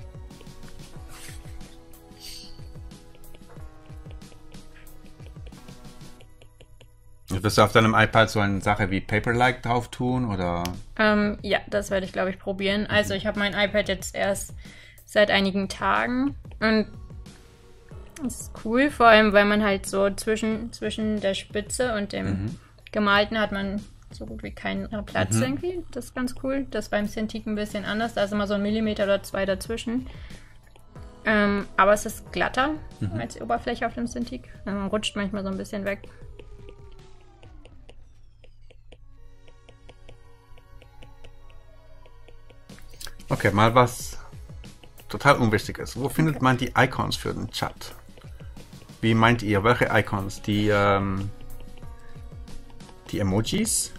Wirst du auf deinem iPad so eine Sache wie Paperlike drauf tun, oder? Ähm, ja, das werde ich, glaube ich, probieren. Also ich habe mein iPad jetzt erst seit einigen Tagen und das ist cool, vor allem, weil man halt so zwischen, zwischen der Spitze und dem Mhm. Gemalten hat man so gut wie keinen Platz Mhm. irgendwie. Das ist ganz cool. Das ist beim Cintiq ein bisschen anders. Da ist immer so ein Millimeter oder zwei dazwischen. Ähm, aber es ist glatter Mhm. als die Oberfläche auf dem Cintiq. Man rutscht manchmal so ein bisschen weg. Okay, mal was total Unwichtiges. Wo findet man die Icons für den Chat? Wie meint ihr, welche Icons? Die, ähm, die Emojis?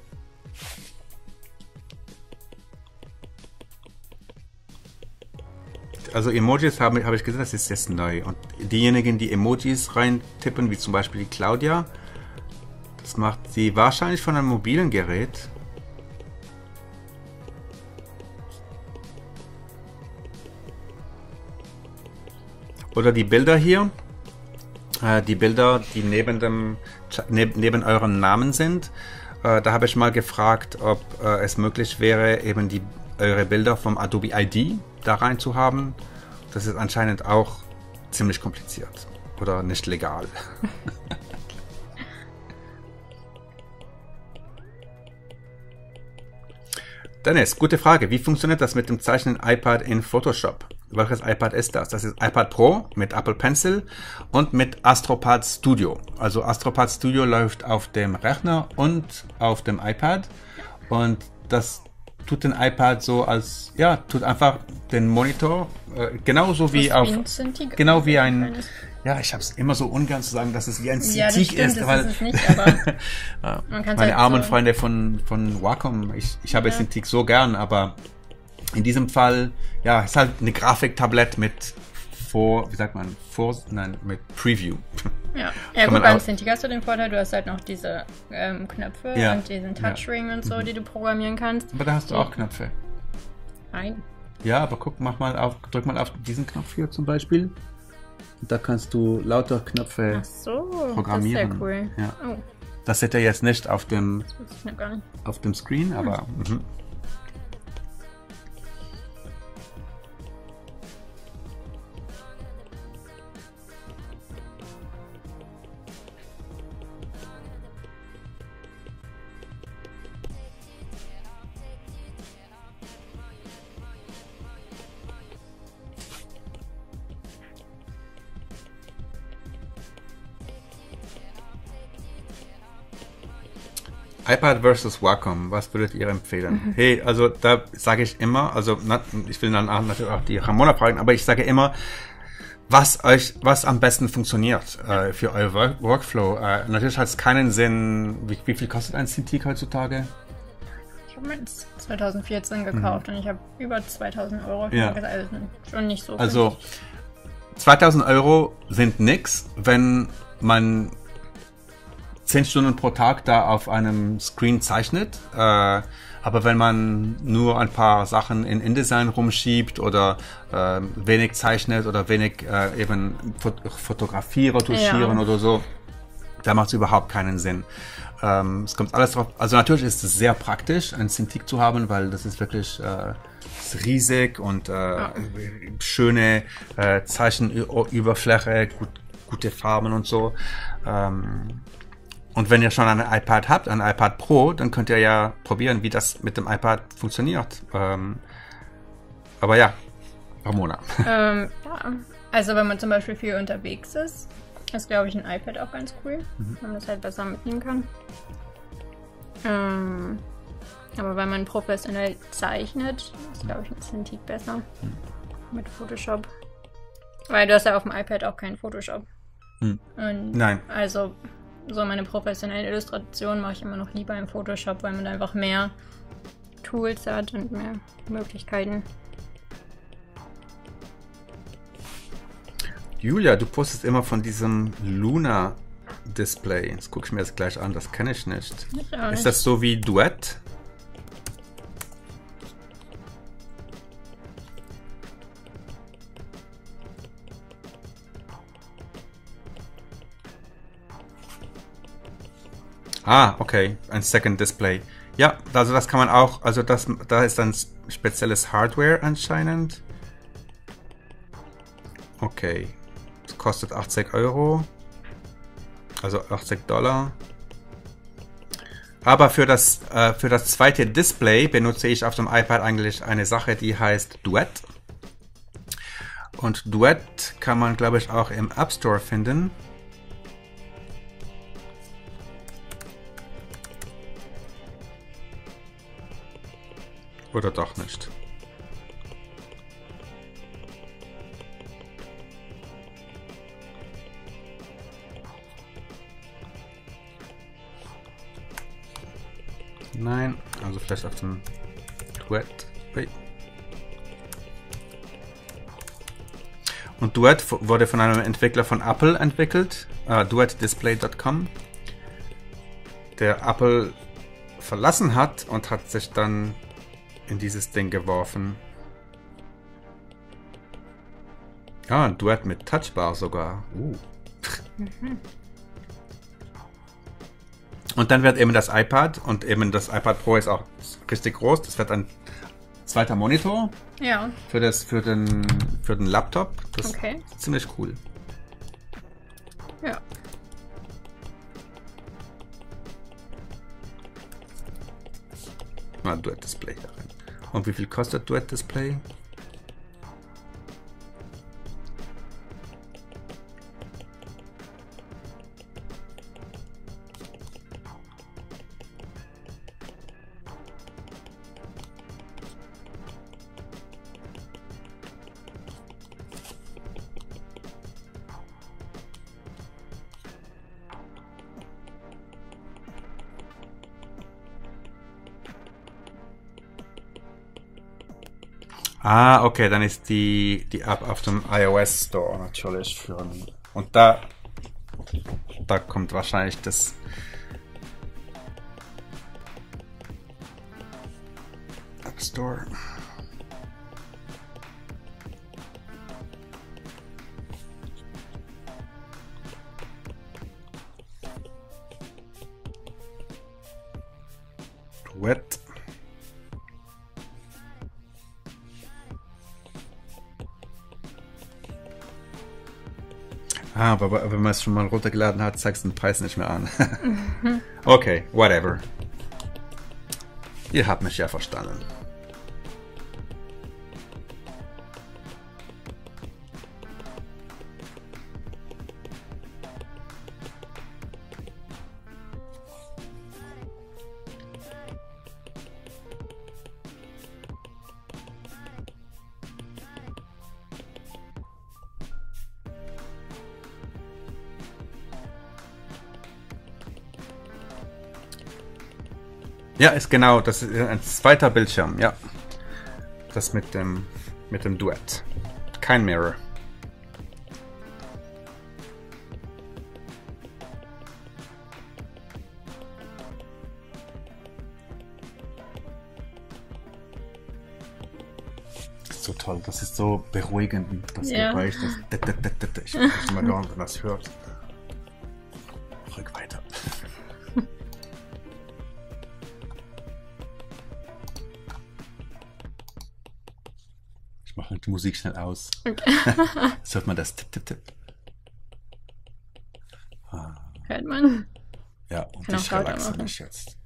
Also Emojis habe hab ich gesehen, das ist jetzt neu. Und diejenigen, die Emojis reintippen, wie zum Beispiel die Claudia, das macht sie wahrscheinlich von einem mobilen Gerät. Oder die Bilder hier. Äh, die Bilder, die neben, dem, neb, neben euren Namen sind. Äh, da habe ich mal gefragt, ob äh, es möglich wäre, eben die, eure Bilder vom Adobe I D da rein zu haben. Das ist anscheinend auch ziemlich kompliziert oder nicht legal. Dennis, gute Frage. Wie funktioniert das mit dem Zeichnen iPad in Photoshop? Welches iPad ist das? Das ist iPad Pro mit Apple Pencil und mit AstroPad Studio. Also AstroPad Studio läuft auf dem Rechner und auf dem iPad und das tut den iPad so als, ja, tut einfach den Monitor äh, genauso wie auf, wie genau wie ein, ja, ich habe es immer so ungern zu sagen, dass es wie ein ja, Cintiq stimmt, ist, das weil ist es nicht, aber ja, man kann's meine halt armen so Freunde von von Wacom, ich, ich habe Ja. Cintiq so gern, aber in diesem Fall, ja, es ist halt eine Grafiktablett mit vor, wie sagt man, vor, nein, mit Preview. Ja, ja Kann gut, man beim auch- Cintiq hast du den Vorteil, du hast halt noch diese ähm, Knöpfe Ja. und diesen Touchring und so, die du programmieren kannst. Aber da hast du auch Knöpfe. Nein. Ja, aber guck, mach mal auf, drück mal auf diesen Knopf hier zum Beispiel. Und da kannst du lauter Knöpfe Ach so, programmieren. das ist ja cool. Ja. Oh, Das seht ihr jetzt nicht auf dem, das wusste ich noch gar nicht. auf dem Screen, aber mhm. iPad versus Wacom, was würdet ihr empfehlen? Hey, also da sage ich immer, also na, ich will dann auch natürlich auch die Ramona fragen, aber ich sage immer, was euch, was am besten funktioniert äh, für euer Work Workflow. Äh, natürlich hat es keinen Sinn, wie, wie viel kostet ein Cintiq heutzutage? Ich habe meins zwanzig vierzehn gekauft und ich habe über zweitausend Euro Ja. schon, also schon nicht so viel. Also zweitausend Euro sind nix, wenn man zehn Stunden pro Tag da auf einem Screen zeichnet. Äh, aber wenn man nur ein paar Sachen in InDesign rumschiebt oder äh, wenig zeichnet oder wenig äh, eben fot fotografieren, retuschieren Ja. oder so, da macht es überhaupt keinen Sinn. Ähm, es kommt alles drauf. Also natürlich ist es sehr praktisch, ein Cintiq zu haben, weil das ist wirklich äh, ist riesig und äh, Ja. schöne äh, Zeichenüberfläche, gut, gute Farben und so. Ähm, und wenn ihr schon ein iPad habt, ein iPad Pro, dann könnt ihr ja probieren, wie das mit dem iPad funktioniert. Ähm, aber ja, Ramona. ähm, ja. Also wenn man zum Beispiel viel unterwegs ist, ist glaube ich ein iPad auch ganz cool, Mhm. wenn man das halt besser mitnehmen kann. Ähm, aber wenn man professionell zeichnet, ist glaube ich ein Cintiq besser Mhm. mit Photoshop. Weil du hast ja auf dem iPad auch keinen Photoshop. Mhm. Und Nein. Also so meine professionellen Illustrationen mache ich immer noch lieber im Photoshop, weil man da einfach mehr Tools hat und mehr Möglichkeiten. Julia, du postest immer von diesem Luna-Display. Das gucke ich mir jetzt gleich an, das kenne ich nicht. Ich auch Ist nicht. das so wie Duett? Ah, okay, ein Second Display. Ja, also das kann man auch, also das, da ist ein spezielles Hardware anscheinend. Okay, es kostet achtzig Euro, also achtzig Dollar. Aber für das, äh, für das zweite Display benutze ich auf dem iPad eigentlich eine Sache, die heißt Duett. Und Duett kann man, glaube ich, auch im App Store finden. Oder doch nicht? Nein, also vielleicht auf dem Duett. Ui. Und Duett wurde von einem Entwickler von Apple entwickelt, äh, duet display Punkt com, der Apple verlassen hat und hat sich dann in dieses Ding geworfen. Ah, ein Duett mit Touchbar sogar. Uh. Und dann wird eben das iPad und eben das iPad Pro ist auch richtig groß. Das wird ein zweiter Monitor Ja. für, das, für, den, für den Laptop. Das Okay. ist ziemlich cool. Ja. Mal Duet Display da rein. Und wie viel kostet Duet Display? Ah, okay, dann ist die, die App auf dem iOS Store natürlich für einen, und da, da kommt wahrscheinlich das App Store. Duet. Ah, aber wenn man es schon mal runtergeladen hat, zeigst du den Preis nicht mehr an. Okay, whatever. Ihr habt mich ja verstanden. Ja, ist genau, das ist ein zweiter Bildschirm, ja. Das mit dem, mit dem Duett. Kein Mirror. Das ist so toll, das ist so beruhigend, das Ja. Geräusch. Das, ich weiß mal hören, wenn man das hört. Ruhig weiter. Ich mache die Musik schnell aus. Okay. Jetzt hört man das Tipp, Tipp, Tipp. Hört man. Ja, und Kann auch ich lauter relaxe machen. mich jetzt.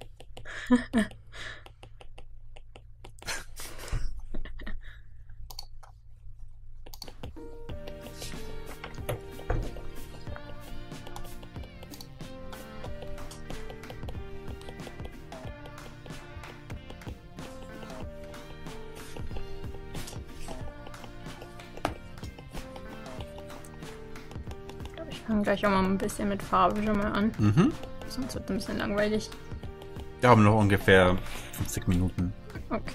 Ich fange gleich auch mal ein bisschen mit Farbe schon mal an. Mhm. Sonst wird es ein bisschen langweilig. Wir haben noch ungefähr fünfzig Minuten. Okay.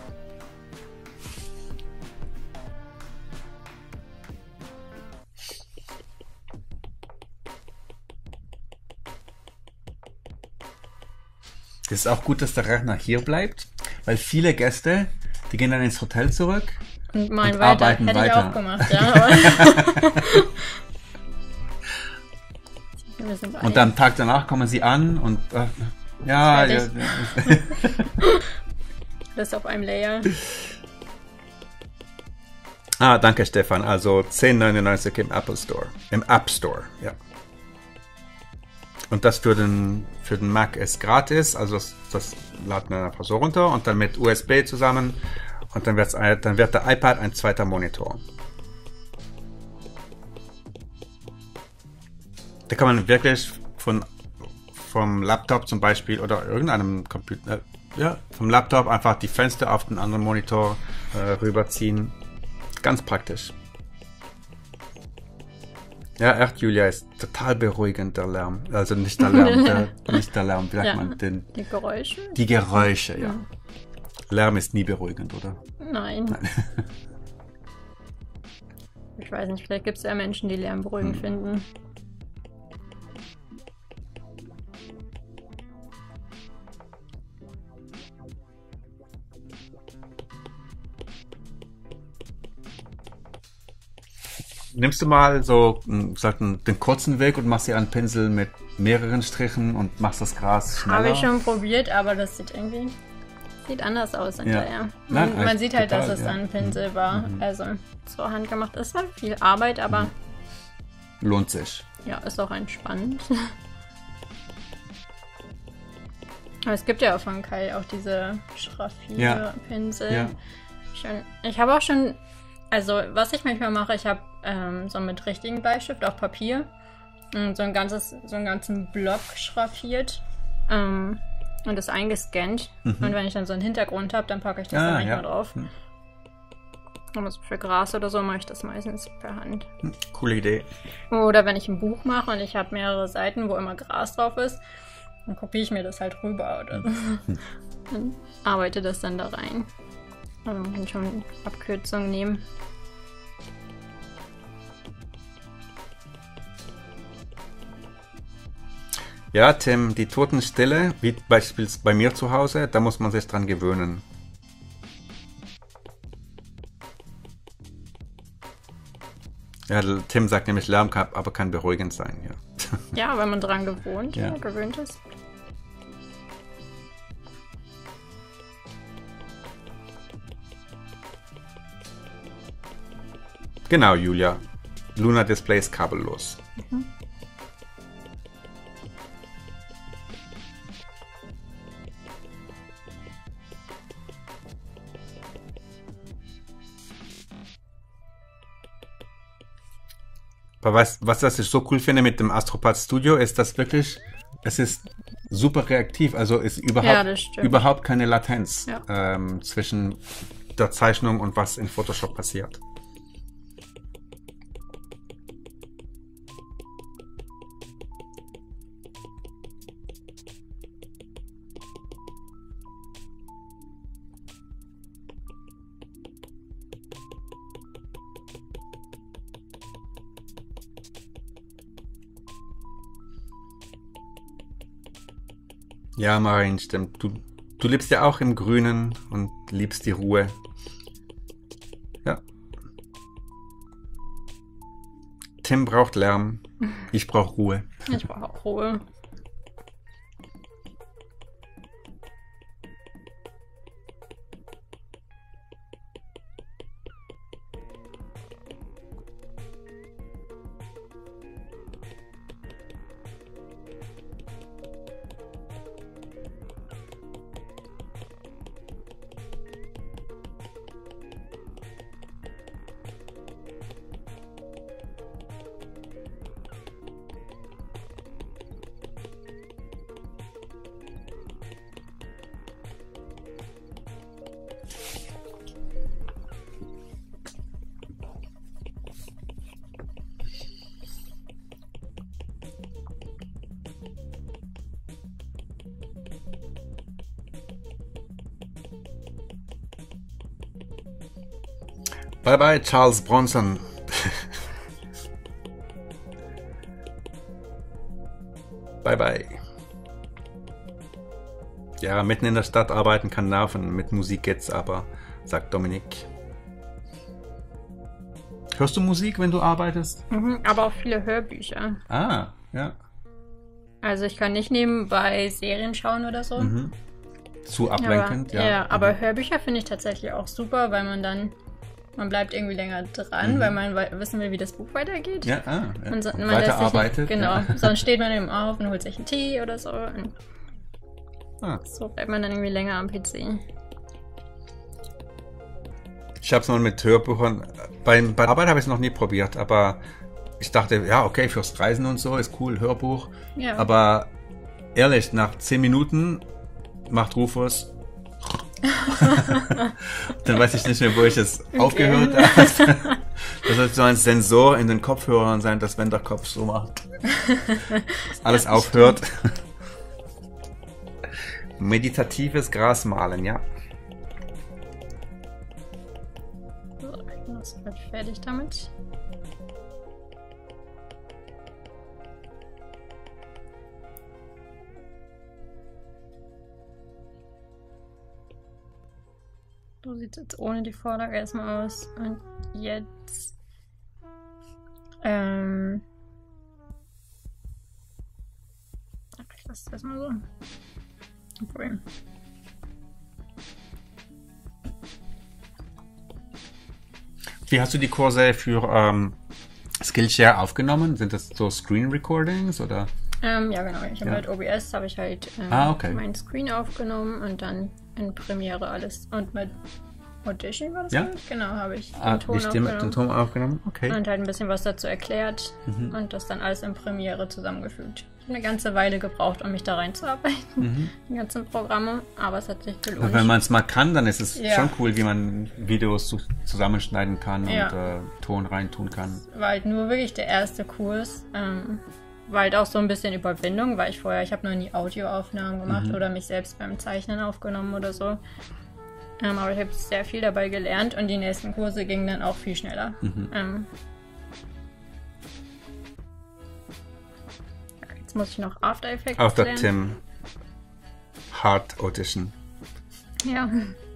Es ist auch gut, dass der Rechner hier bleibt, weil viele Gäste, die gehen dann ins Hotel zurück. Und mein Und weiter arbeiten hätte weiter. ich auch gemacht, ja. Aber wir sind Und beide am Tag danach kommen sie an und äh, ja, ja, Fertig. ja. das auf einem Layer. Ah, danke Stefan. Also zehn neunundneunzig im Apple Store. Im App Store, ja. Und das für den, für den Mac ist gratis. Also das, das laden wir einfach so runter und dann mit U S B zusammen. Und dann, wird's, ein- dann wird der iPad ein zweiter Monitor. Da kann man wirklich von, vom Laptop zum Beispiel oder irgendeinem Computer, äh, ja, vom Laptop einfach die Fenster auf den anderen Monitor äh, rüberziehen. Ganz praktisch. Ja, echt, Julia, ist total beruhigend, der Lärm. Also nicht der Lärm, der, nicht der Lärm, wie sagt Ja. man, den, Die Geräusche? die Geräusche, ja. Mhm. Lärm ist nie beruhigend, oder? Nein. Ich weiß nicht, vielleicht gibt es ja Menschen, die Lärm beruhigend Hm. finden. Nimmst du mal so mh, sag, den kurzen Weg und machst dir einen Pinsel mit mehreren Strichen und machst das Gras schneller? Habe ich schon probiert, aber das sieht irgendwie sieht anders aus hinterher. Ja. Man, Nein, man sieht halt, total, dass es ja. ein Pinsel war. Mhm. Also zur Hand gemacht ist halt viel Arbeit, aber Mhm. Lohnt sich. ja, ist auch entspannend. Aber es gibt ja auch von Kai auch diese Schraffierpinsel. Ja. Schon, ich habe auch schon, also was ich manchmal mache, ich habe ähm, so mit richtigen Bleistift auf Papier und so ein ganzes, so einen ganzen Block schraffiert ähm, und das eingescannt. Mhm. Und wenn ich dann so einen Hintergrund habe, dann packe ich das Ah, dann manchmal ja. drauf. Hm. Aber so für Gras oder so mache ich das meistens per Hand. Hm, Coole Idee. Oder wenn ich ein Buch mache und ich habe mehrere Seiten, wo immer Gras drauf ist, dann kopiere ich mir das halt rüber oder so. Und arbeite das dann da rein. Also man kann schon Abkürzungen nehmen. Ja, Tim, die Totenstille, wie beispielsweise bei mir zu Hause, da muss man sich dran gewöhnen. Ja, Tim sagt nämlich, Lärm kann aber kann beruhigend sein. Ja. Ja, wenn man dran gewohnt, Ja. ja. gewöhnt ist. Genau, Julia. Luna Display ist kabellos. Mhm. Aber was, was das ich so cool finde mit dem Astropad Studio, ist, dass wirklich, es ist super reaktiv. Also ist Ja, überhaupt, das stimmt. überhaupt keine Latenz Ja. ähm, zwischen der Zeichnung und was in Photoshop passiert. Ja, Marin, stimmt. Du, du lebst ja auch im Grünen und liebst die Ruhe. Ja. Tim braucht Lärm. Ich brauche Ruhe. Ich brauche auch Ruhe. Bye bye, Charles Bronson. Bye bye. Ja, mitten in der Stadt arbeiten kann nerven. Mit Musik geht's aber, sagt Dominik. Hörst du Musik, wenn du arbeitest? Mhm, aber auch viele Hörbücher. Ah, ja. Also ich kann nicht nebenbei Serien schauen oder so. Mhm. Zu ablenkend, aber, ja. ja. aber Mhm. Hörbücher finde ich tatsächlich auch super, weil man dann, man bleibt irgendwie länger dran, Mhm. weil man wei- wissen will, wie das Buch weitergeht. Ja, ah, ja. Und so, Und man lässt sich weiterarbeitet. nicht, genau. Ja. Sonst steht man eben auf und holt sich einen Tee oder so. Und Ah. so bleibt man dann irgendwie länger am P C. Ich habe es mal mit Hörbüchern, bei, bei der Arbeit habe ich es noch nie probiert, aber ich dachte, ja, okay, fürs Reisen und so ist cool, Hörbuch. Ja. Aber ehrlich, nach zehn Minuten macht Rufus. Dann weiß ich nicht mehr, wo ich es aufgehört habe. Das wird so ein Sensor in den Kopfhörern sein, dass wenn der Kopf so macht, dass alles Ja, aufhört. Meditatives Grasmalen, ja. So, ich bin jetzt bald fertig damit. So sieht es jetzt ohne die Vorlage erstmal aus. Und jetzt ähm Ach, ich lasse es erstmal so. Kein Problem. Wie hast du die Kurse für ähm, Skillshare aufgenommen? Sind das so Screen Recordings oder? Ähm, ja, genau. Ich habe Ja. halt O B S, habe ich halt ähm, Ah, okay. meinen Screen aufgenommen und dann in Premiere alles. Und mit Audition war das, Ja? glaub ich? Genau, habe ich den Ah, Ton die Stimme, aufgenommen. den Ton aufgenommen? Okay. Und halt ein bisschen was dazu erklärt Mhm. und das dann alles in Premiere zusammengefügt. Ich habe eine ganze Weile gebraucht, um mich da reinzuarbeiten, Mhm. die ganzen Programme, aber es hat sich gelohnt. Und wenn man es mal kann, dann ist es Ja. schon cool, wie man Videos so zusammenschneiden kann Ja. und äh, Ton reintun kann. War halt nur wirklich der erste Kurs. Ähm, war halt auch so ein bisschen Überwindung, weil ich vorher, ich habe noch nie Audioaufnahmen gemacht Mhm. oder mich selbst beim Zeichnen aufgenommen oder so. Ähm, aber ich habe sehr viel dabei gelernt und die nächsten Kurse gingen dann auch viel schneller. Mhm. Ähm, jetzt muss ich noch After Effects Auch der lernen. Tim Hart Audition. Ja.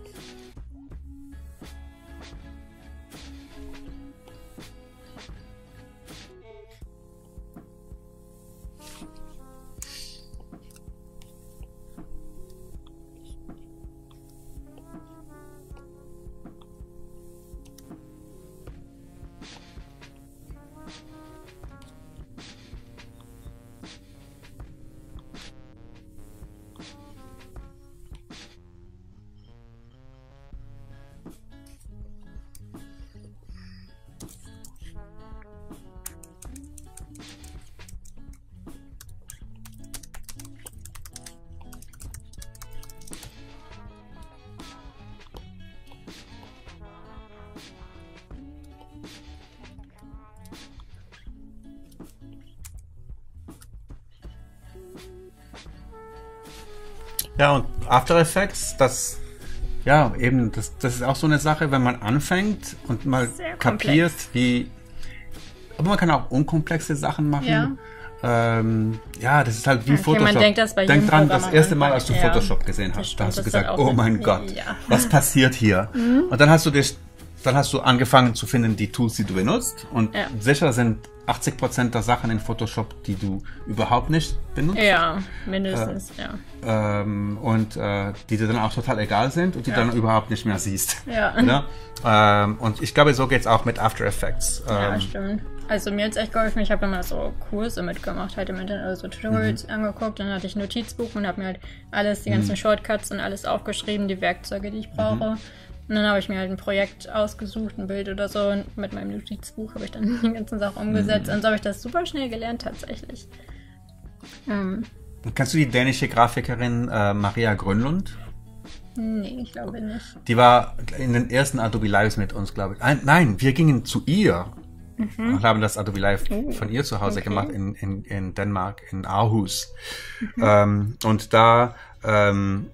Ja, und After Effects, das, ja, eben, das, das ist auch so eine Sache, wenn man anfängt und mal Sehr kapiert, komplex. wie, aber man kann auch unkomplexe Sachen machen. Ja. Ähm, ja, das ist halt wie Okay, Photoshop. man denkt das bei Denk jedem dran, Programm das am erste Mal, Anfang. als du Ja. Photoshop gesehen Das hast, stimmt, da hast du das gesagt, hat auch oh Sinn. mein Gott, Ja. was passiert hier? Und dann hast du dich, dann hast du angefangen zu finden, die Tools, die du benutzt. Und Ja. sicher sind achtzig Prozent der Sachen in Photoshop, die du überhaupt nicht benutzt. Ja, mindestens, ja. Ähm, und äh, die dir dann auch total egal sind und die Ja. dann überhaupt nicht mehr siehst. Ja. Oder? Ähm, und ich glaube, so geht's auch mit After Effects. Ja, Ähm, stimmt. Also mir hat es echt geholfen. Ich habe immer so Kurse mitgemacht, halt im Internet, also Tutorials angeguckt. Dann hatte ich ein Notizbuch und habe mir halt alles, die ganzen Shortcuts und alles aufgeschrieben, die Werkzeuge, die ich brauche. Und dann habe ich mir halt ein Projekt ausgesucht, ein Bild oder so. Und mit meinem Notizbuch habe ich dann die ganzen Sachen umgesetzt. Und so habe ich das super schnell gelernt tatsächlich. Ähm, Kennst du die dänische Grafikerin äh, Maria Grönlund? nee, ich glaube nicht. Die war in den ersten Adobe Lives mit uns, glaube ich. Ein, nein, wir gingen zu ihr und haben das Adobe Live Oh, von ihr zu Hause okay. gemacht in, in, in Dänemark, in Aarhus. Ähm, und da ähm,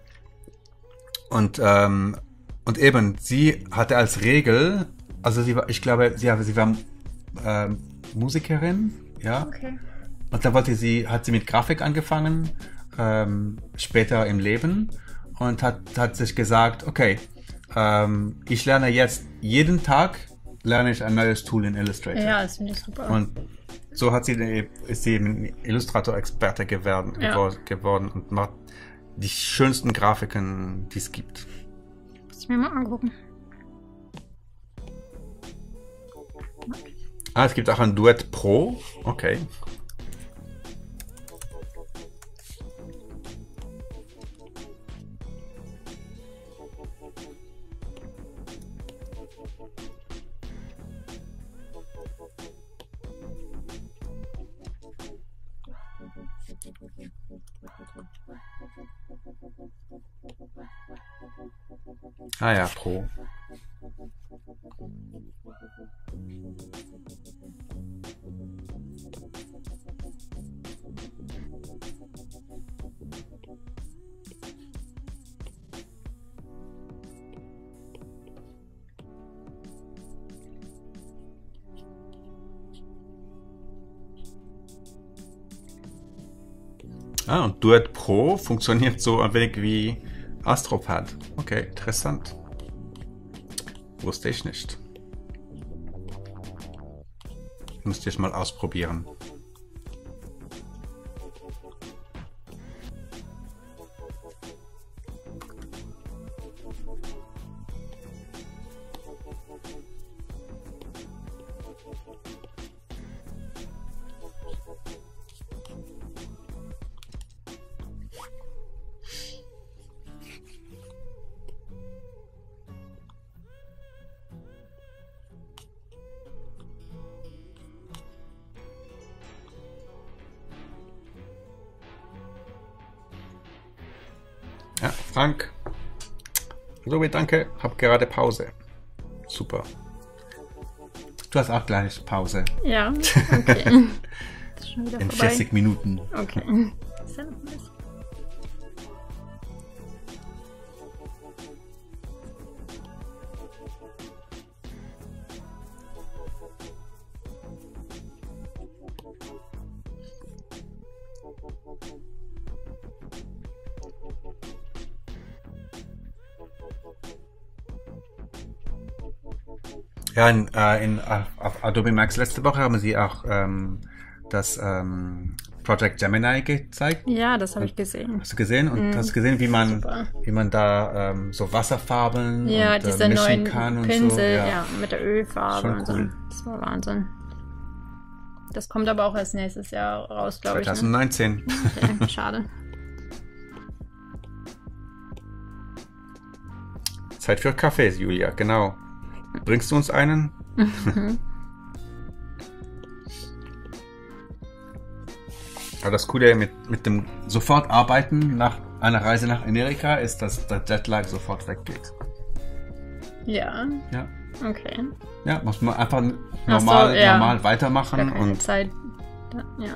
und ähm, und eben, sie hatte als Regel, also sie war, ich glaube, sie, sie war ähm, Musikerin, ja. Okay. Und dann wollte sie, hat sie mit Grafik angefangen, ähm, später im Leben und hat, hat sich gesagt, okay, ähm, ich lerne jetzt jeden Tag lerne ich ein neues Tool in Illustrator. Ja, das finde ich super. Und so hat sie, ist sie ein Illustrator-Experte geworden, Ja. gewor- geworden und macht die schönsten Grafiken, die es gibt. Muss ich mir mal angucken. Ah, es gibt auch ein Duett Pro. Okay. Ah ja, Pro. Ah, und Duett Pro funktioniert so ein wenig wie Astropad. Okay, interessant. Wusste ich nicht. Müsste ich mal ausprobieren. Frank. Adobe, danke. Hab gerade Pause. Super. Du hast auch gleich Pause. Ja, okay. Ist schon wieder In vorbei. vierzig Minuten. Okay. Ist ja noch ein bisschen. Ja, in, äh, in, auf Adobe Max letzte Woche haben sie auch ähm, das ähm, Project Gemini gezeigt. Ja, das habe ich gesehen. Hast du gesehen? Und Mm, hast du gesehen, wie man, super. wie man da ähm, so Wasserfarben Ja, und, diese äh, mischen neuen kann und Pinsel, so? ja. mit der Ölfarbe Schon und so. cool. Das war Wahnsinn. Das kommt aber auch erst nächstes Jahr raus, glaube ich. Ne? zwanzig neunzehn. Okay, schade. Zeit für Kaffee, Julia, genau. Bringst du uns einen? Aber das Coole mit, mit dem sofort arbeiten nach einer Reise nach Amerika ist, dass der Jetlag sofort weggeht. Ja, Ja, okay. ja, muss man einfach Ach so, normal, ja. normal Gar weitermachen keine und Zeit. Da, ja.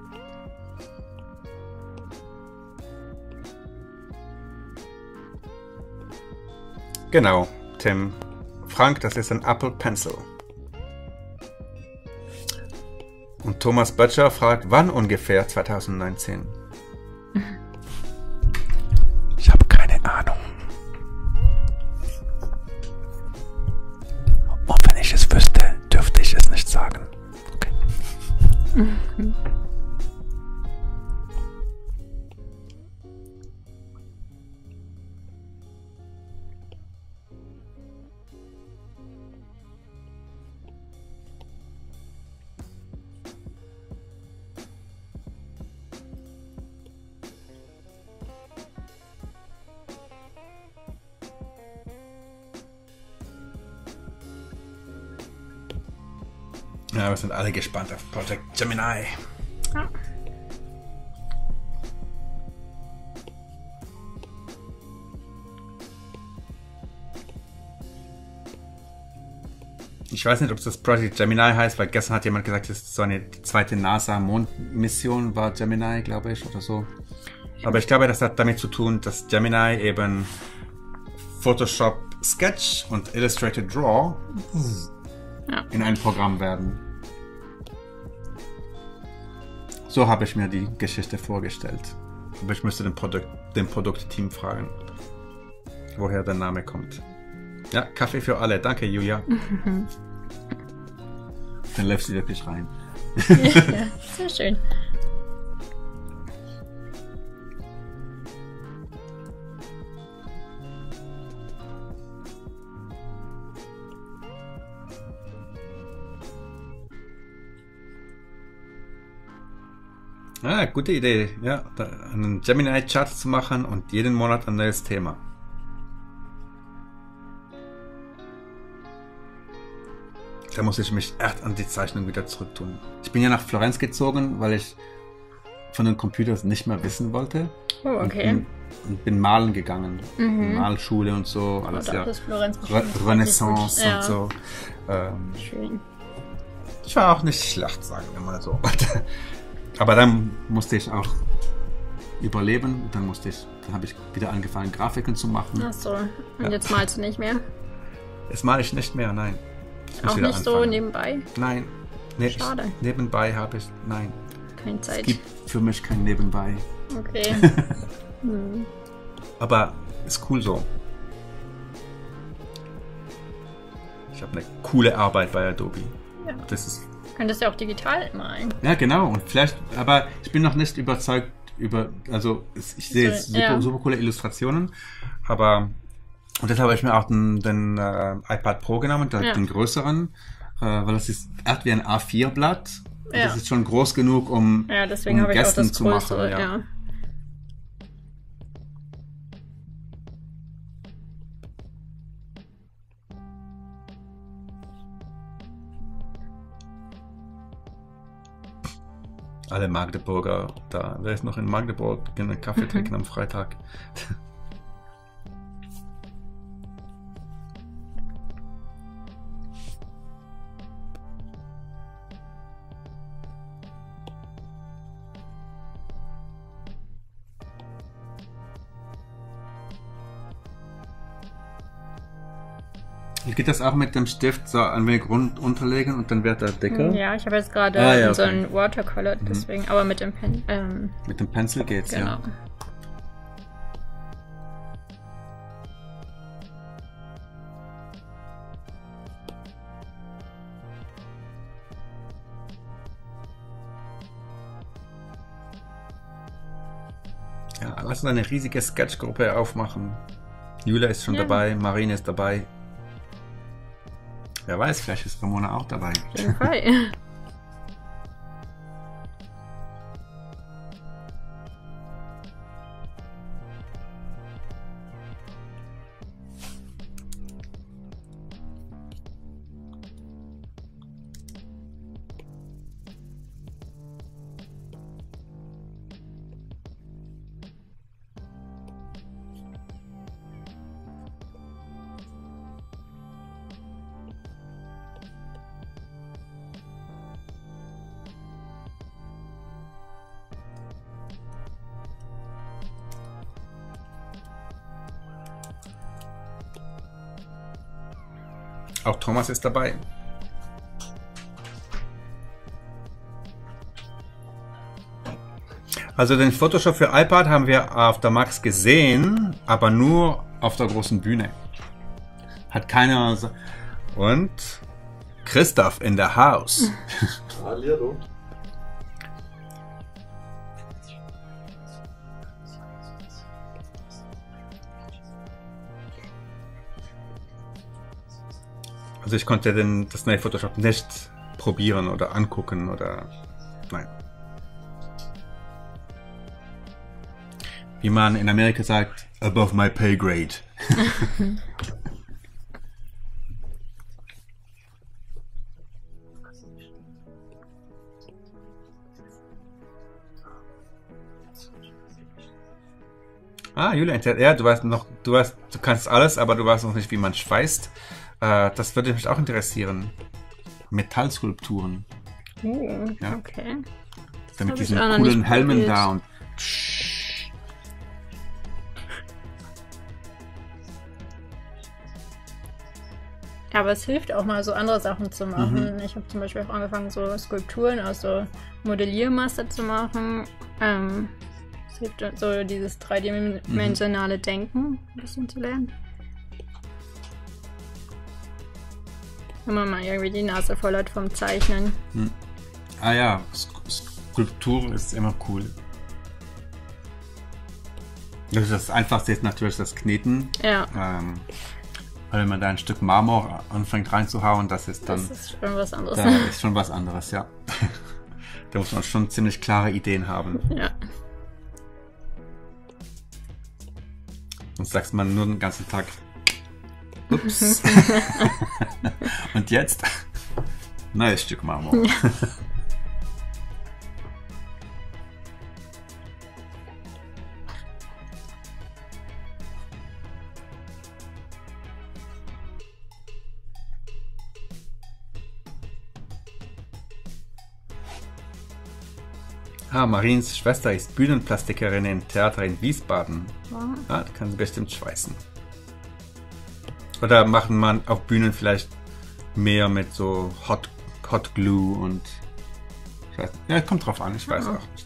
genau, Tim. Frank, das ist ein Apple Pencil. Und Thomas Böttcher fragt, wann ungefähr zwanzig neunzehn? Ich habe keine Ahnung. Und wenn ich es wüsste, dürfte ich es nicht sagen. Okay. Ja, wir sind alle gespannt auf Project Gemini. Ja. Ich weiß nicht, ob es das Project Gemini heißt, weil gestern hat jemand gesagt, es ist so eine die zweite NASA-Mondmission war Gemini, glaube ich, oder so. Aber ich glaube, das hat damit zu tun, dass Gemini eben Photoshop Sketch und Illustrated Draw Ja. in ein Programm werden. So habe ich mir die Geschichte vorgestellt. Aber ich müsste den Produkt, den Produktteam fragen, woher der Name kommt. Ja, Kaffee für alle. Danke, Julia. Dann läuft sie wirklich rein. Ja, sehr schön. Ah, gute Idee. Ja, da einen Gemini-Chart zu machen und jeden Monat ein neues Thema. Da muss ich mich echt an die Zeichnung wieder zurück tun. Ich bin ja nach Florenz gezogen, weil ich von den Computers nicht mehr wissen wollte. Oh, okay. Und bin, und bin malen gegangen. Mhm. Malschule und so. Oh, Alles da ja. ist Florenz Re bestimmt Renaissance richtig gut. und so. Ähm, Ja, schön. ich war auch nicht schlecht, sagen wir mal so. Aber dann musste ich auch überleben. Dann musste ich, dann habe ich wieder angefangen, Grafiken zu machen. Ach so. Und Ja. jetzt malst du nicht mehr? Jetzt male ich nicht mehr, nein. Ich muss Auch wieder nicht so anfangen. nebenbei? Nein. Nee, Schade. Ich, nebenbei habe ich, nein. Keine Es Zeit. gibt für mich kein Nebenbei. Okay. Hm. Aber ist cool so. Ich habe eine coole Arbeit bei Adobe. Ja. Das ist, Könntest ja auch digital malen. ja genau, und vielleicht, aber ich bin noch nicht überzeugt über, also es- ich sehe jetzt So, super, ja. super coole Illustrationen, aber und deshalb habe ich mir auch den, den äh, iPad Pro genommen, den, Ja. den größeren, äh, weil das ist echt wie ein A vier Blatt. Und Ja. das ist schon groß genug, um, Ja, deswegen um habe ich auch Gästen das zu größere, machen. Ja. ja. Alle Magdeburger da. Wer ist noch in Magdeburg? Gehen einen Kaffee trinken am Freitag. Geht das auch mit dem Stift so ein wenig rund unterlegen und dann wird er dicker? Ja, ich habe jetzt gerade ah, ja, so okay. einen Watercolor, deswegen, mhm. aber mit dem Pen. Ähm, mit dem Pencil geht's, genau. ja. Ja, lass uns eine riesige Sketchgruppe aufmachen. Julia ist schon ja. dabei, Marine ist dabei. Wer weiß, vielleicht ist Ramona auch dabei. Auf jeden Fall. Auch Thomas ist dabei. Also den Photoshop für iPad haben wir auf der Max gesehen, aber nur auf der großen Bühne. Hat keiner... Und Christoph in der House. Hallo. Also ich konnte den, das neue Photoshop nicht probieren oder angucken oder... Nein. Wie man in Amerika sagt, above my pay grade. Ah, Julia, ja, du weißt noch, du weißt, du kannst alles, aber du weißt noch nicht, wie man schweißt. Äh, das würde mich auch interessieren. Metallskulpturen. Oh, ja. Okay. Das mit diesen coolen Helmen da und. Ja, aber es hilft auch mal, so andere Sachen zu machen. Mhm. Ich habe zum Beispiel auch angefangen, so Skulpturen aus so Modelliermasse zu machen. Ähm, es hilft so dieses dreidimensionale mhm. Denken ein bisschen zu lernen. Wenn man mal irgendwie die Nase voll hat vom Zeichnen. Hm. Ah ja, Skulptur ist immer cool. Das Einfachste ist natürlich das Kneten. Ja. Ähm, weil wenn man da ein Stück Marmor anfängt reinzuhauen, das ist dann... Das ist schon was anderes. Das ist schon was anderes, ja. Da muss man schon ziemlich klare Ideen haben. Ja. Sonst sagst man nur den ganzen Tag... Ups. Und jetzt? Neues Stück Marmor. Ja. Ah, Marins Schwester ist Bühnenplastikerin im Theater in Wiesbaden. Wow. Ah, da kann sie bestimmt schweißen. Oder macht man auf Bühnen vielleicht mehr mit so Hot, Hot Glue und... Ich weiß, ja, kommt drauf an, ich weiß mhm. auch nicht.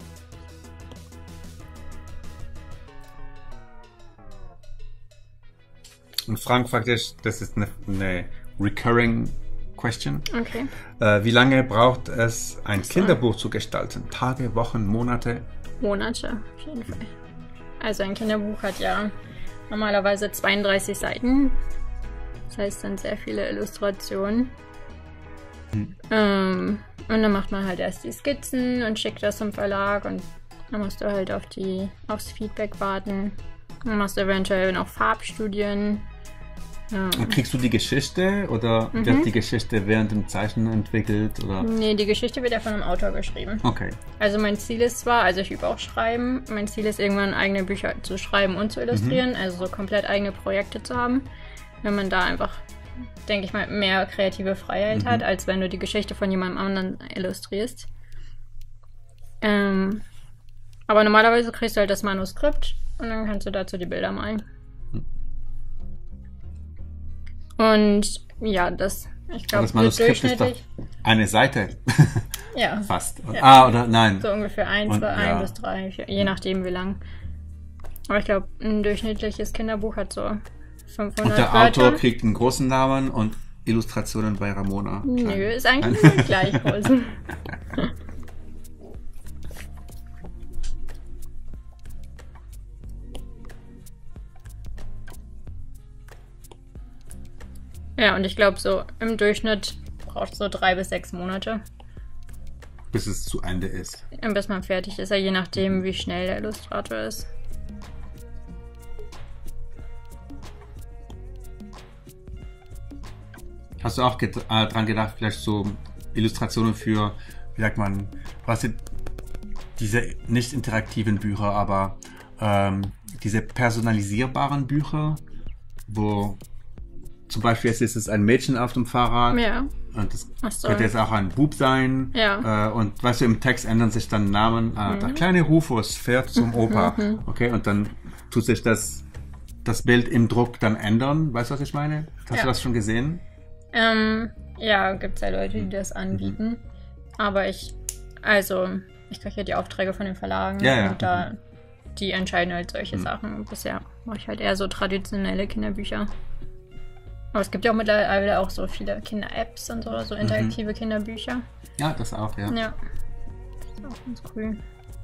Und Frank fragt dich, das ist eine, eine recurring question. Okay. Äh, wie lange braucht es, ein so. Kinderbuch zu gestalten? Tage, Wochen, Monate? Monate, auf jeden Fall. Also ein Kinderbuch hat ja normalerweise zweiunddreißig Seiten. Das heißt dann sehr viele Illustrationen. Hm. Ähm, und dann macht man halt erst die Skizzen und schickt das zum Verlag und dann musst du halt auf die, aufs Feedback warten. Dann machst du eventuell noch Farbstudien. Ja. Und kriegst du die Geschichte oder mhm. wird die Geschichte während dem Zeichnen entwickelt? Oder? Nee, die Geschichte wird ja von einem Autor geschrieben. Okay. Also mein Ziel ist zwar, also ich übe auch Schreiben, mein Ziel ist irgendwann eigene Bücher zu schreiben und zu illustrieren, mhm. also so komplett eigene Projekte zu haben. Wenn man da einfach, denke ich mal, mehr kreative Freiheit mhm. hat, als wenn du die Geschichte von jemandem anderen illustrierst. Ähm, aber normalerweise kriegst du halt das Manuskript und dann kannst du dazu die Bilder malen. Und ja, das, ich glaube, das Manuskript ist doch eine Seite. Ja. Fast. Ja. Ah, oder nein. So ungefähr eins, Und, zwei, ja. ein bis drei, vier, je nachdem wie lang. Aber ich glaube, ein durchschnittliches Kinderbuch hat so fünfhundert Und der Wörter. Autor kriegt einen großen Namen und Illustrationen bei Ramona. Nö, Klein. ist eigentlich nur gleich groß. Ja, und ich glaube, so im Durchschnitt braucht es so drei bis sechs Monate, Bis es zu Ende ist. bis man fertig ist, ja, je nachdem, wie schnell der Illustrator ist. Hast du auch get äh, dran gedacht, vielleicht so Illustrationen für, wie sagt man, was sind diese nicht interaktiven Bücher, aber ähm, diese personalisierbaren Bücher, wo zum Beispiel jetzt ist es ein Mädchen auf dem Fahrrad Ja. und das Ach so. könnte jetzt auch ein Bub sein. Ja. Äh, und weißt du, im Text ändern sich dann Namen. Äh, Der kleine Rufus fährt zum Opa. Okay, und dann tut sich das, das Bild im Druck dann ändern. Weißt du, was ich meine? Hast Ja. du das schon gesehen? Ähm, ja, gibt es ja Leute, die das anbieten. Aber ich, also, ich kriege ja die Aufträge von den Verlagen Ja, ja. und da, die entscheiden halt solche Mhm. Sachen. Und bisher mache ich halt eher so traditionelle Kinderbücher. Aber es gibt ja auch mittlerweile auch so viele Kinder-Apps und so, so interaktive Kinderbücher. Ja, das auch, ja. Ja. Das ist auch ganz cool.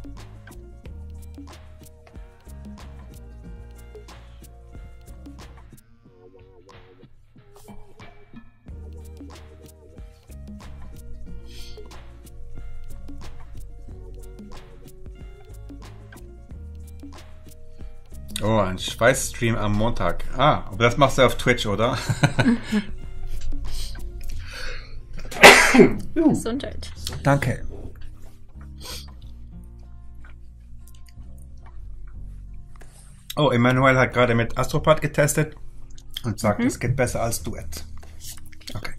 Oh, ein Schweißstream am Montag. Ah, aber das machst du auf Twitch, oder? Gesundheit. Danke. Oh, Emanuel hat gerade mit Astropad getestet und sagt, es geht besser als Duett. Okay.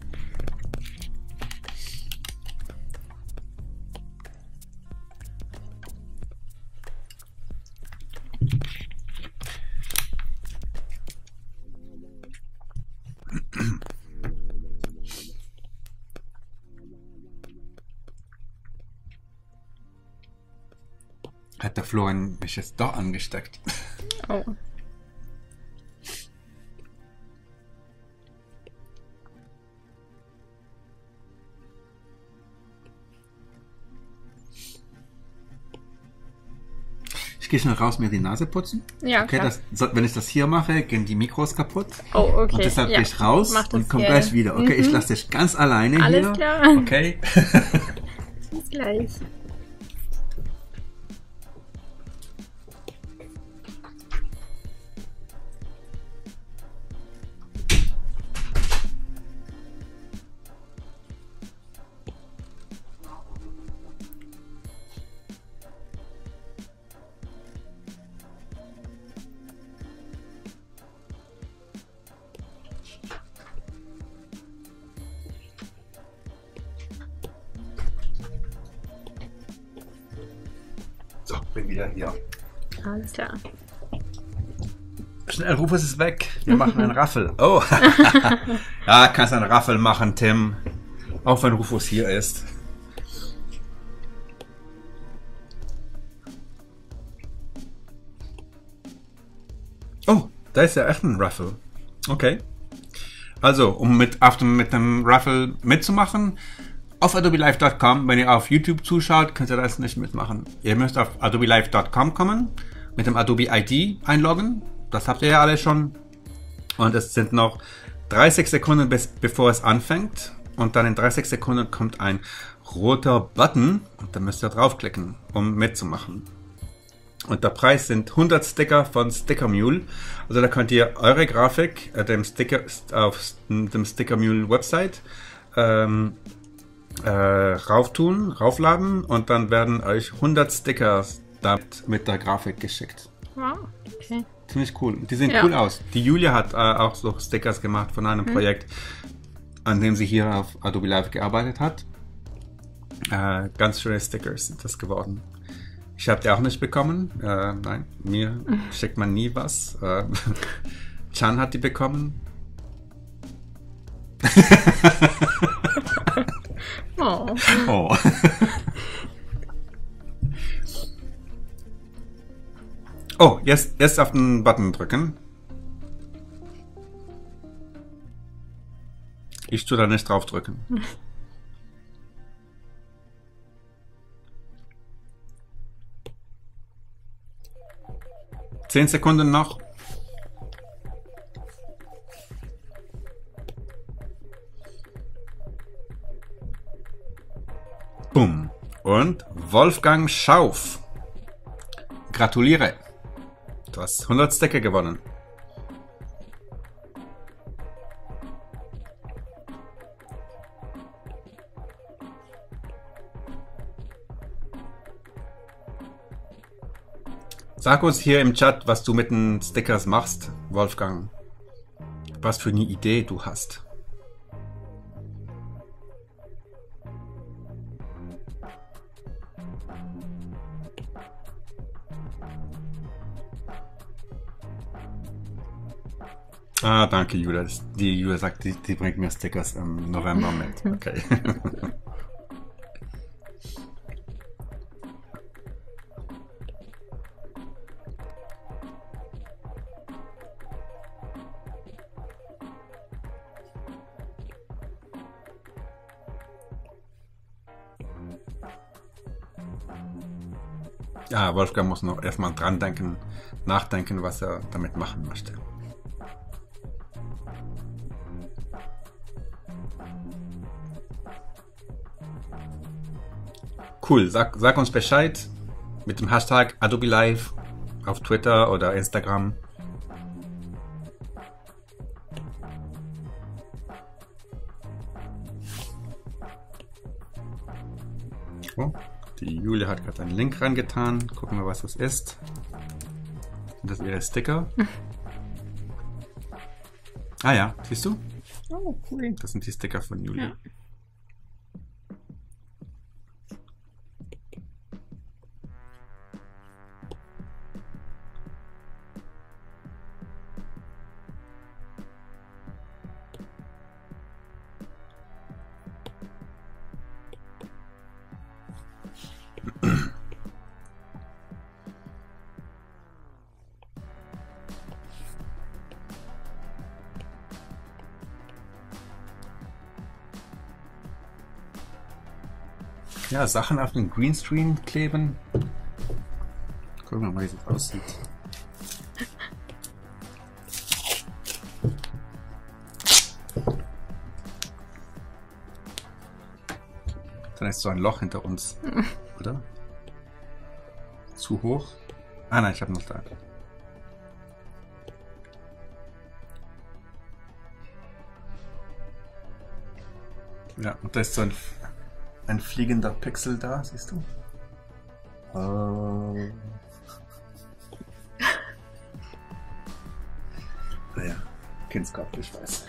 Hat der Florian mich jetzt doch angesteckt? Oh. Ich gehe schnell raus, mir die Nase putzen. Ja, Okay, klar. das, so- wenn ich das hier mache, gehen die Mikros kaputt. Oh, okay. Und deshalb ja. gehe ich raus Mach das und komme gerne. gleich wieder. Okay, ich Mhm. lasse dich ganz alleine Alles hier. klar. Okay. Bis gleich. So, bin wieder hier. Alles klar. Schnell, Rufus ist weg. Wir machen einen Raffel. Oh. Ja, kannst einen Raffel machen, Tim. Auch wenn Rufus hier ist. Oh, da ist ja echt ein Raffel. Okay. Also, um mit, auf dem, mit dem Raffle mitzumachen, auf adobe live punkt com, wenn ihr auf YouTube zuschaut, könnt ihr das nicht mitmachen. Ihr müsst auf adobe live punkt com kommen, mit dem Adobe I D einloggen. Das habt ihr ja alle schon. Und es sind noch dreißig Sekunden, bis, bevor es anfängt. Und dann in dreißig Sekunden kommt ein roter Button. Und da müsst ihr draufklicken, um mitzumachen. Und der Preis sind hundert Sticker von Sticker Mule. Also da könnt ihr eure Grafik äh, dem Sticker, auf dem Sticker Mule Website ähm, äh, rauftun, raufladen und dann werden euch hundert Stickers damit mit der Grafik geschickt. Wow. Okay. Ziemlich cool. Die sehen Ja. cool aus. Die Julia hat äh, auch so Stickers gemacht von einem Projekt, an dem sie hier auf Adobe Live gearbeitet hat. Äh, ganz schöne Stickers sind das geworden. Ich habe die auch nicht bekommen. Äh, nein, mir schickt man nie was. Äh, Chan hat die bekommen. Oh. Oh. Oh, jetzt, jetzt auf den Button drücken. Ich tue da nicht drauf drücken. Zehn Sekunden noch. Boom. Und Wolfgang Schauf. Gratuliere. Du hast hundert Sticker gewonnen. Sag uns hier im Chat, was du mit den Stickers machst, Wolfgang. Was für eine Idee du hast. Ah, danke, Julia. Die Julia sagt, die, die bringt mir Stickers im November mit. Okay. Ja, Wolfgang muss noch erstmal dran denken, nachdenken, was er damit machen möchte. Cool, sag, sag uns Bescheid mit dem Hashtag Adobe Live auf Twitter oder Instagram. Oh, die Julia hat gerade einen Link reingetan. Gucken wir, was das ist. Sind das ihre Sticker? Ah ja, siehst du? Oh, cool. Das sind die Sticker von Julia. Ja. Ja, Sachen auf den Greenscreen kleben. Gucken wir mal, wie das aussieht. Dann ist so ein Loch hinter uns, oder? Zu hoch? Ah nein, ich habe noch da. Ja, und da ist so ein Ein fliegender Pixel da, siehst du? Oh. Naja, Kindskopf, ich weiß.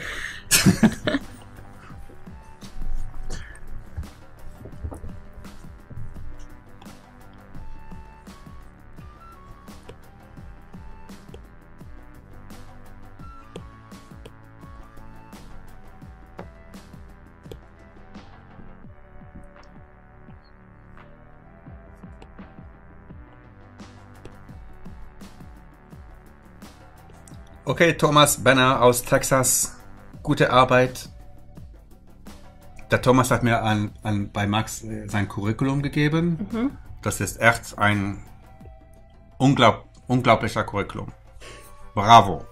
Okay, Thomas Benner aus Texas. Gute Arbeit. Der Thomas hat mir an, an, bei Max äh, sein Curriculum gegeben. Mhm. Das ist echt ein unglaub, unglaublicher Curriculum. Bravo.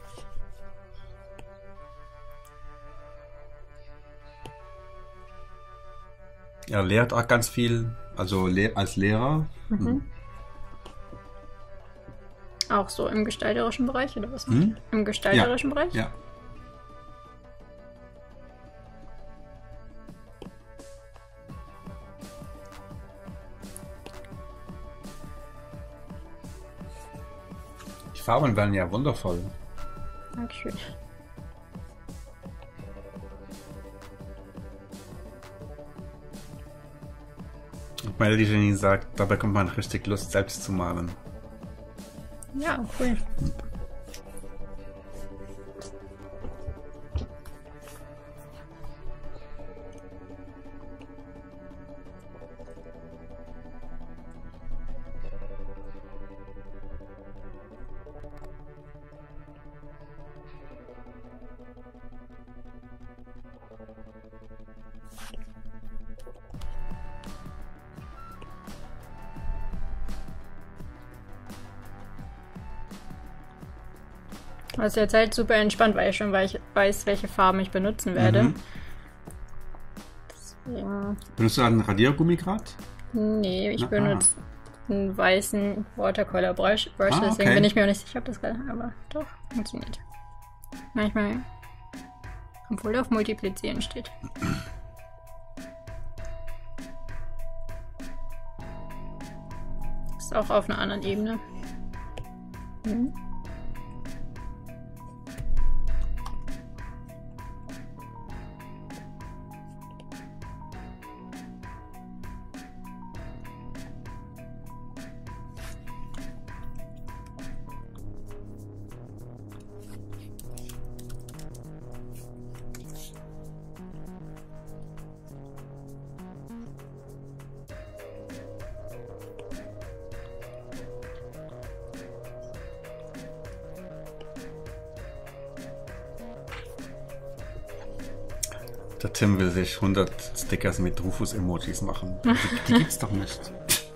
Er lehrt auch ganz viel, also le als Lehrer. Mhm. Mhm. Auch so im gestalterischen Bereich oder was? Hm? Im gestalterischen ja. Bereich? Ja. Die Farben werden ja wundervoll. Dankeschön. Und Melody Jenny sagt, da bekommt man richtig Lust, selbst zu malen. Ja, cool. Das ist jetzt halt super entspannt, weil ich schon weiß, weiß welche Farben ich benutzen werde. Mhm. Deswegen, Benutzt du einen Radiergummi gerade? nee, ich Na, benutze einen weißen Watercolor Brush, Brush Ah, deswegen okay. bin ich mir auch nicht sicher, ob das gerade, aber doch, funktioniert. Manchmal, obwohl auf Multiplizieren steht. Ist auch auf einer anderen Ebene. Mhm. Der Tim will sich hundert Stickers mit Rufus-Emojis machen. Die, die gibt's doch nicht.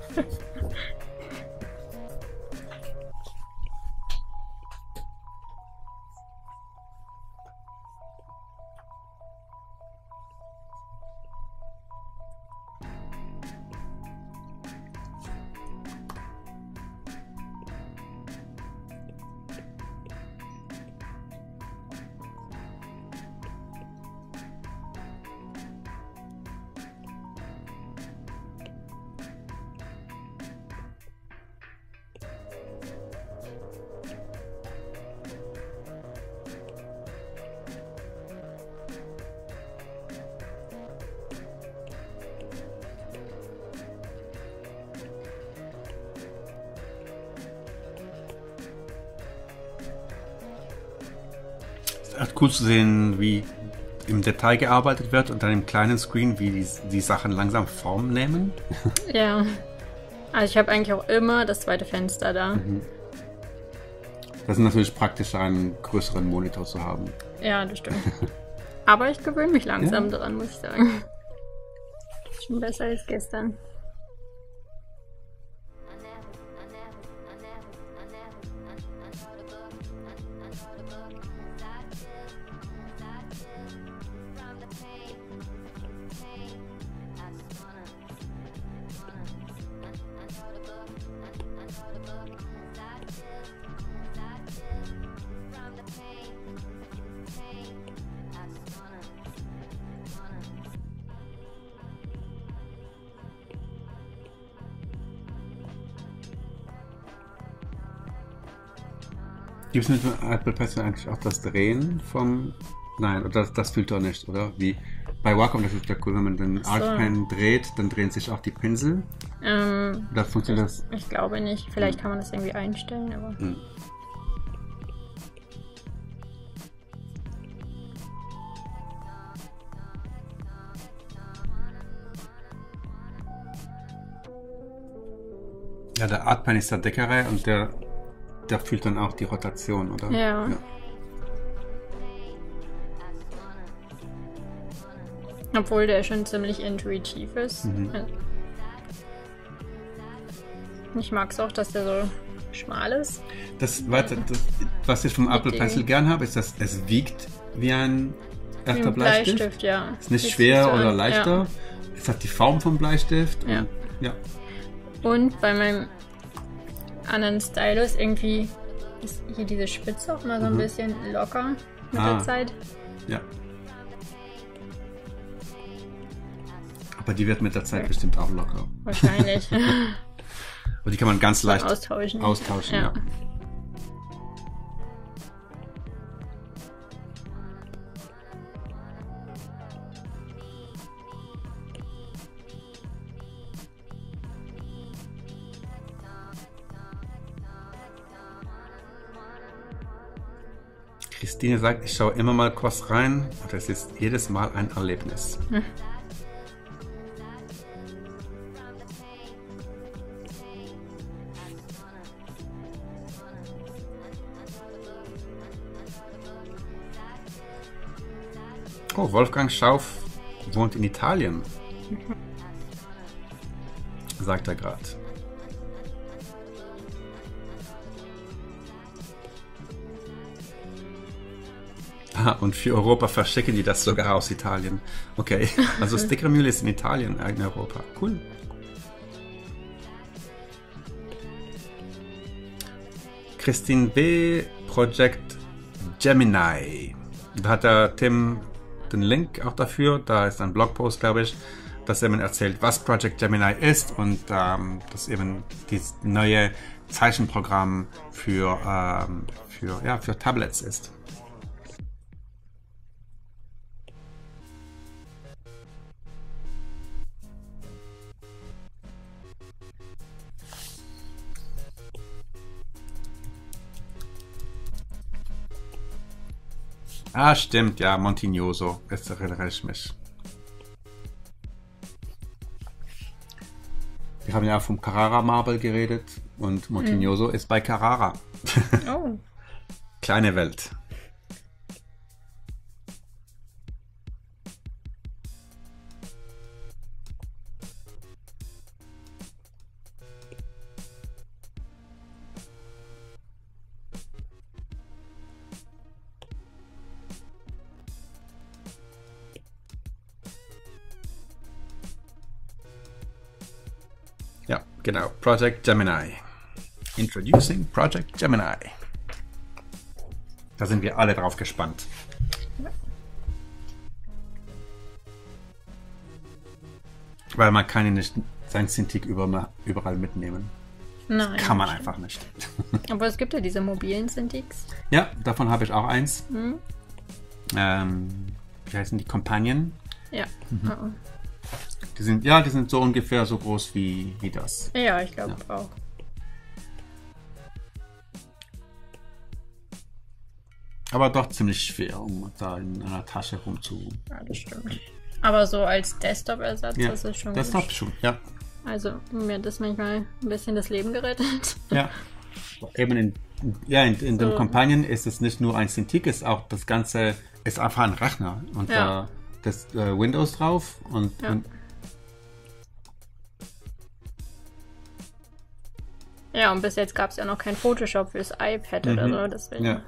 Echt cool zu sehen, wie im Detail gearbeitet wird und dann im kleinen Screen, wie die, die Sachen langsam Form nehmen. Ja. Also ich habe eigentlich auch immer das zweite Fenster da. Das ist natürlich praktischer, einen größeren Monitor zu haben. Ja, das stimmt. Aber ich gewöhne mich langsam Ja. dran, muss ich sagen. Schon besser als gestern. Gibt es mit dem Apple Pencil eigentlich auch das Drehen vom... Nein, oder das, das fühlt doch nicht, oder? Wie bei Wacom, das ist ja cool, wenn man den Ach so. Art Pen dreht, dann drehen sich auch die Pinsel. Ähm, Oder funktioniert das? ich glaube nicht. Vielleicht kann man das irgendwie einstellen, aber... Hm. Ja, der Art Pen ist der dickere und der, der fühlt dann auch die Rotation, oder? Ja. Obwohl der schon ziemlich intuitiv ist. Mhm. Ja. Ich mag es auch, dass der so schmal ist. Das, warte, das, was ich vom Apple Idee. Pencil gern habe, ist, dass es wiegt wie ein Wie echter ein Bleistift. Bleistift, ja. Ist nicht Fühlt schwer sich so oder an. leichter. Ja. Es hat die Form vom Bleistift. Ja. Und, ja. Und bei meinem anderen Stylus irgendwie ist hier diese Spitze auch mal so ein Mhm. bisschen locker mit Ah. der Zeit. Ja. Aber die wird mit der Zeit bestimmt auch locker. Wahrscheinlich. Und die kann man ganz leicht austauschen. austauschen. Ja. Ja. Christine sagt, ich schaue immer mal kurz rein und es ist jedes Mal ein Erlebnis. Oh, Wolfgang Schauf wohnt in Italien. Sagt er gerade. Ah, und für Europa verschicken die das sogar aus Italien. Okay, also Stickermühle ist in Italien, in Europa. Cool. Christine B. Project Gemini. Da hat der Tim den Link auch dafür. Da ist ein Blogpost, glaube ich, dass er mir erzählt, was Project Gemini ist und ähm, dass eben dieses neue Zeichenprogramm für, ähm, für, ja, für Tablets ist. Ah, stimmt, ja, Montignoso, jetzt erinnere ich mich. Wir haben ja vom Carrara Marble geredet und Montignoso mhm. ist bei Carrara. Oh. Kleine Welt. Ja, genau. Project Gemini. Introducing Project Gemini. Da sind wir alle drauf gespannt. Weil man kann ja nicht sein Cintiq überall mitnehmen. Nein. Kann man einfach nicht. Aber es gibt ja diese mobilen Cintiqs. Ja, davon habe ich auch eins. Mhm. Ähm, wie heißen die? Companion? Ja. Mhm. Oh. Die sind, ja, die sind so ungefähr so groß wie, wie das. Ja, ich glaube ja. auch. Aber doch ziemlich schwer, um da in einer Tasche rumzu. Ja, das stimmt. Aber so als Desktop-Ersatz ja, ist es schon Desktop gut. schon, ja. Also mir hat das manchmal ein bisschen das Leben gerettet. Ja. Eben in, ja, in, in so. dem Companion ist es nicht nur ein Cintiq, ist auch das Ganze ist einfach ein Rechner und ja. da das äh, Windows drauf und, ja. und ja, und bis jetzt gab es ja noch kein Photoshop fürs iPad mhm. oder so, deswegen. Ja.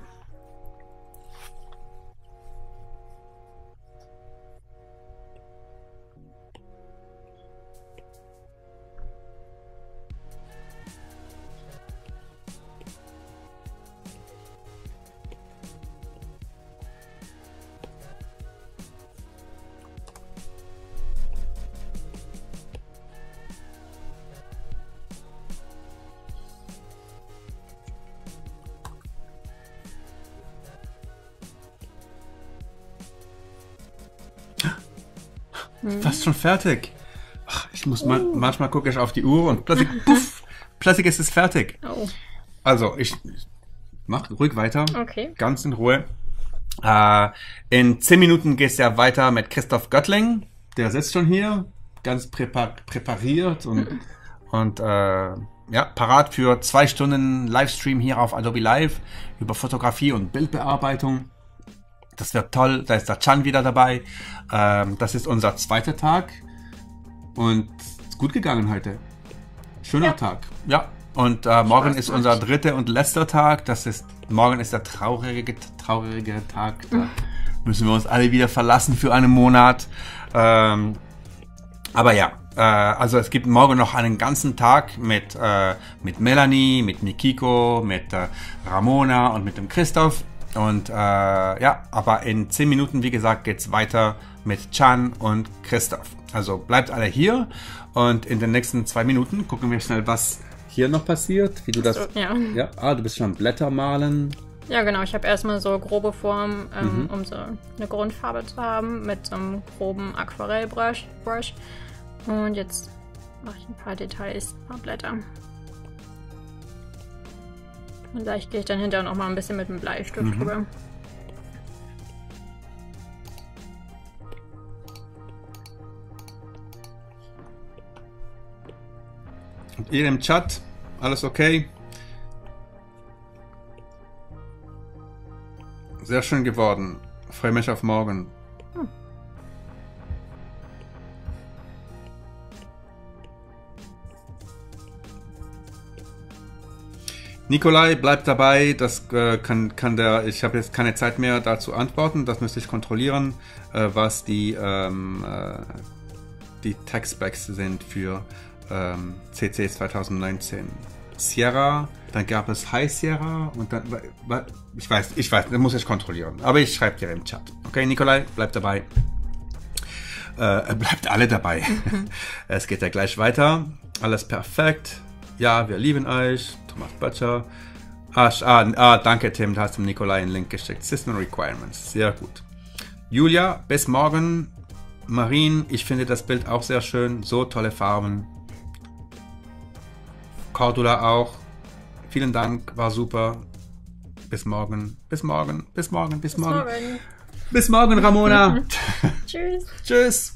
Fast schon fertig. Ach, ich muss mal, uh. manchmal gucke ich auf die Uhr und plötzlich, puff, plötzlich ist es fertig. Oh. Also, ich, ich mach ruhig weiter. Okay. Ganz in Ruhe. Äh, in zehn Minuten geht es ja weiter mit Christoph Göttling. Der sitzt schon hier, ganz präpar präpariert und, mhm. und äh, ja, parat für zwei Stunden Livestream hier auf Adobe Live über Fotografie und Bildbearbeitung. Das wird toll, da ist der Chan wieder dabei. Ähm, das ist unser zweiter Tag und ist gut gegangen heute. Schöner ja. Tag. Ja, und äh, morgen Spaß ist macht. unser dritter und letzter Tag. Das ist, morgen ist der traurige, traurige Tag. Da mhm. müssen wir uns alle wieder verlassen für einen Monat. Ähm, aber ja, äh, also es gibt morgen noch einen ganzen Tag mit, äh, mit Melanie, mit Mikiko, mit äh, Ramona und mit dem Christoph. Und äh, ja, aber in zehn Minuten, wie gesagt, geht's weiter mit Chan und Christoph. Also bleibt alle hier und in den nächsten zwei Minuten gucken wir schnell, was hier noch passiert. Wie du das. So, ja. ja. Ah, du bist schon Blätter malen. Ja, genau. Ich habe erstmal so grobe Formen, ähm, mhm. um so eine Grundfarbe zu haben mit so einem groben Aquarellbrush. Brush. Und jetzt mache ich ein paar Details, ein paar Blätter. Vielleicht gehe ich dann hinterher noch mal ein bisschen mit dem Bleistift mhm. drüber. Und ihr im Chat, alles okay? Sehr schön geworden. Freue mich auf morgen. Hm. Nikolai, bleibt dabei. Das äh, kann, kann der. Ich habe jetzt keine Zeit mehr, da zu antworten. Das müsste ich kontrollieren, äh, was die, ähm, äh, die Tech-Specs sind für ähm, C C zwanzig neunzehn. Sierra, dann gab es High Sierra und dann. Ich weiß, ich weiß, das muss ich kontrollieren. Aber ich schreibe dir im Chat. Okay, Nikolai, bleibt dabei. Äh, bleibt alle dabei. Es geht ja gleich weiter. Alles perfekt. Ja, wir lieben euch. Thomas Böttcher. Ah, ah, ah, danke Tim, du hast dem Nikolai einen Link geschickt. System Requirements. Sehr gut. Julia, bis morgen. Marin, ich finde das Bild auch sehr schön. So tolle Farben. Cordula auch. Vielen Dank, war super. Bis morgen. Bis morgen. Bis morgen. Bis morgen. Bis morgen. Bis morgen, Ramona. Tschüss. Tschüss.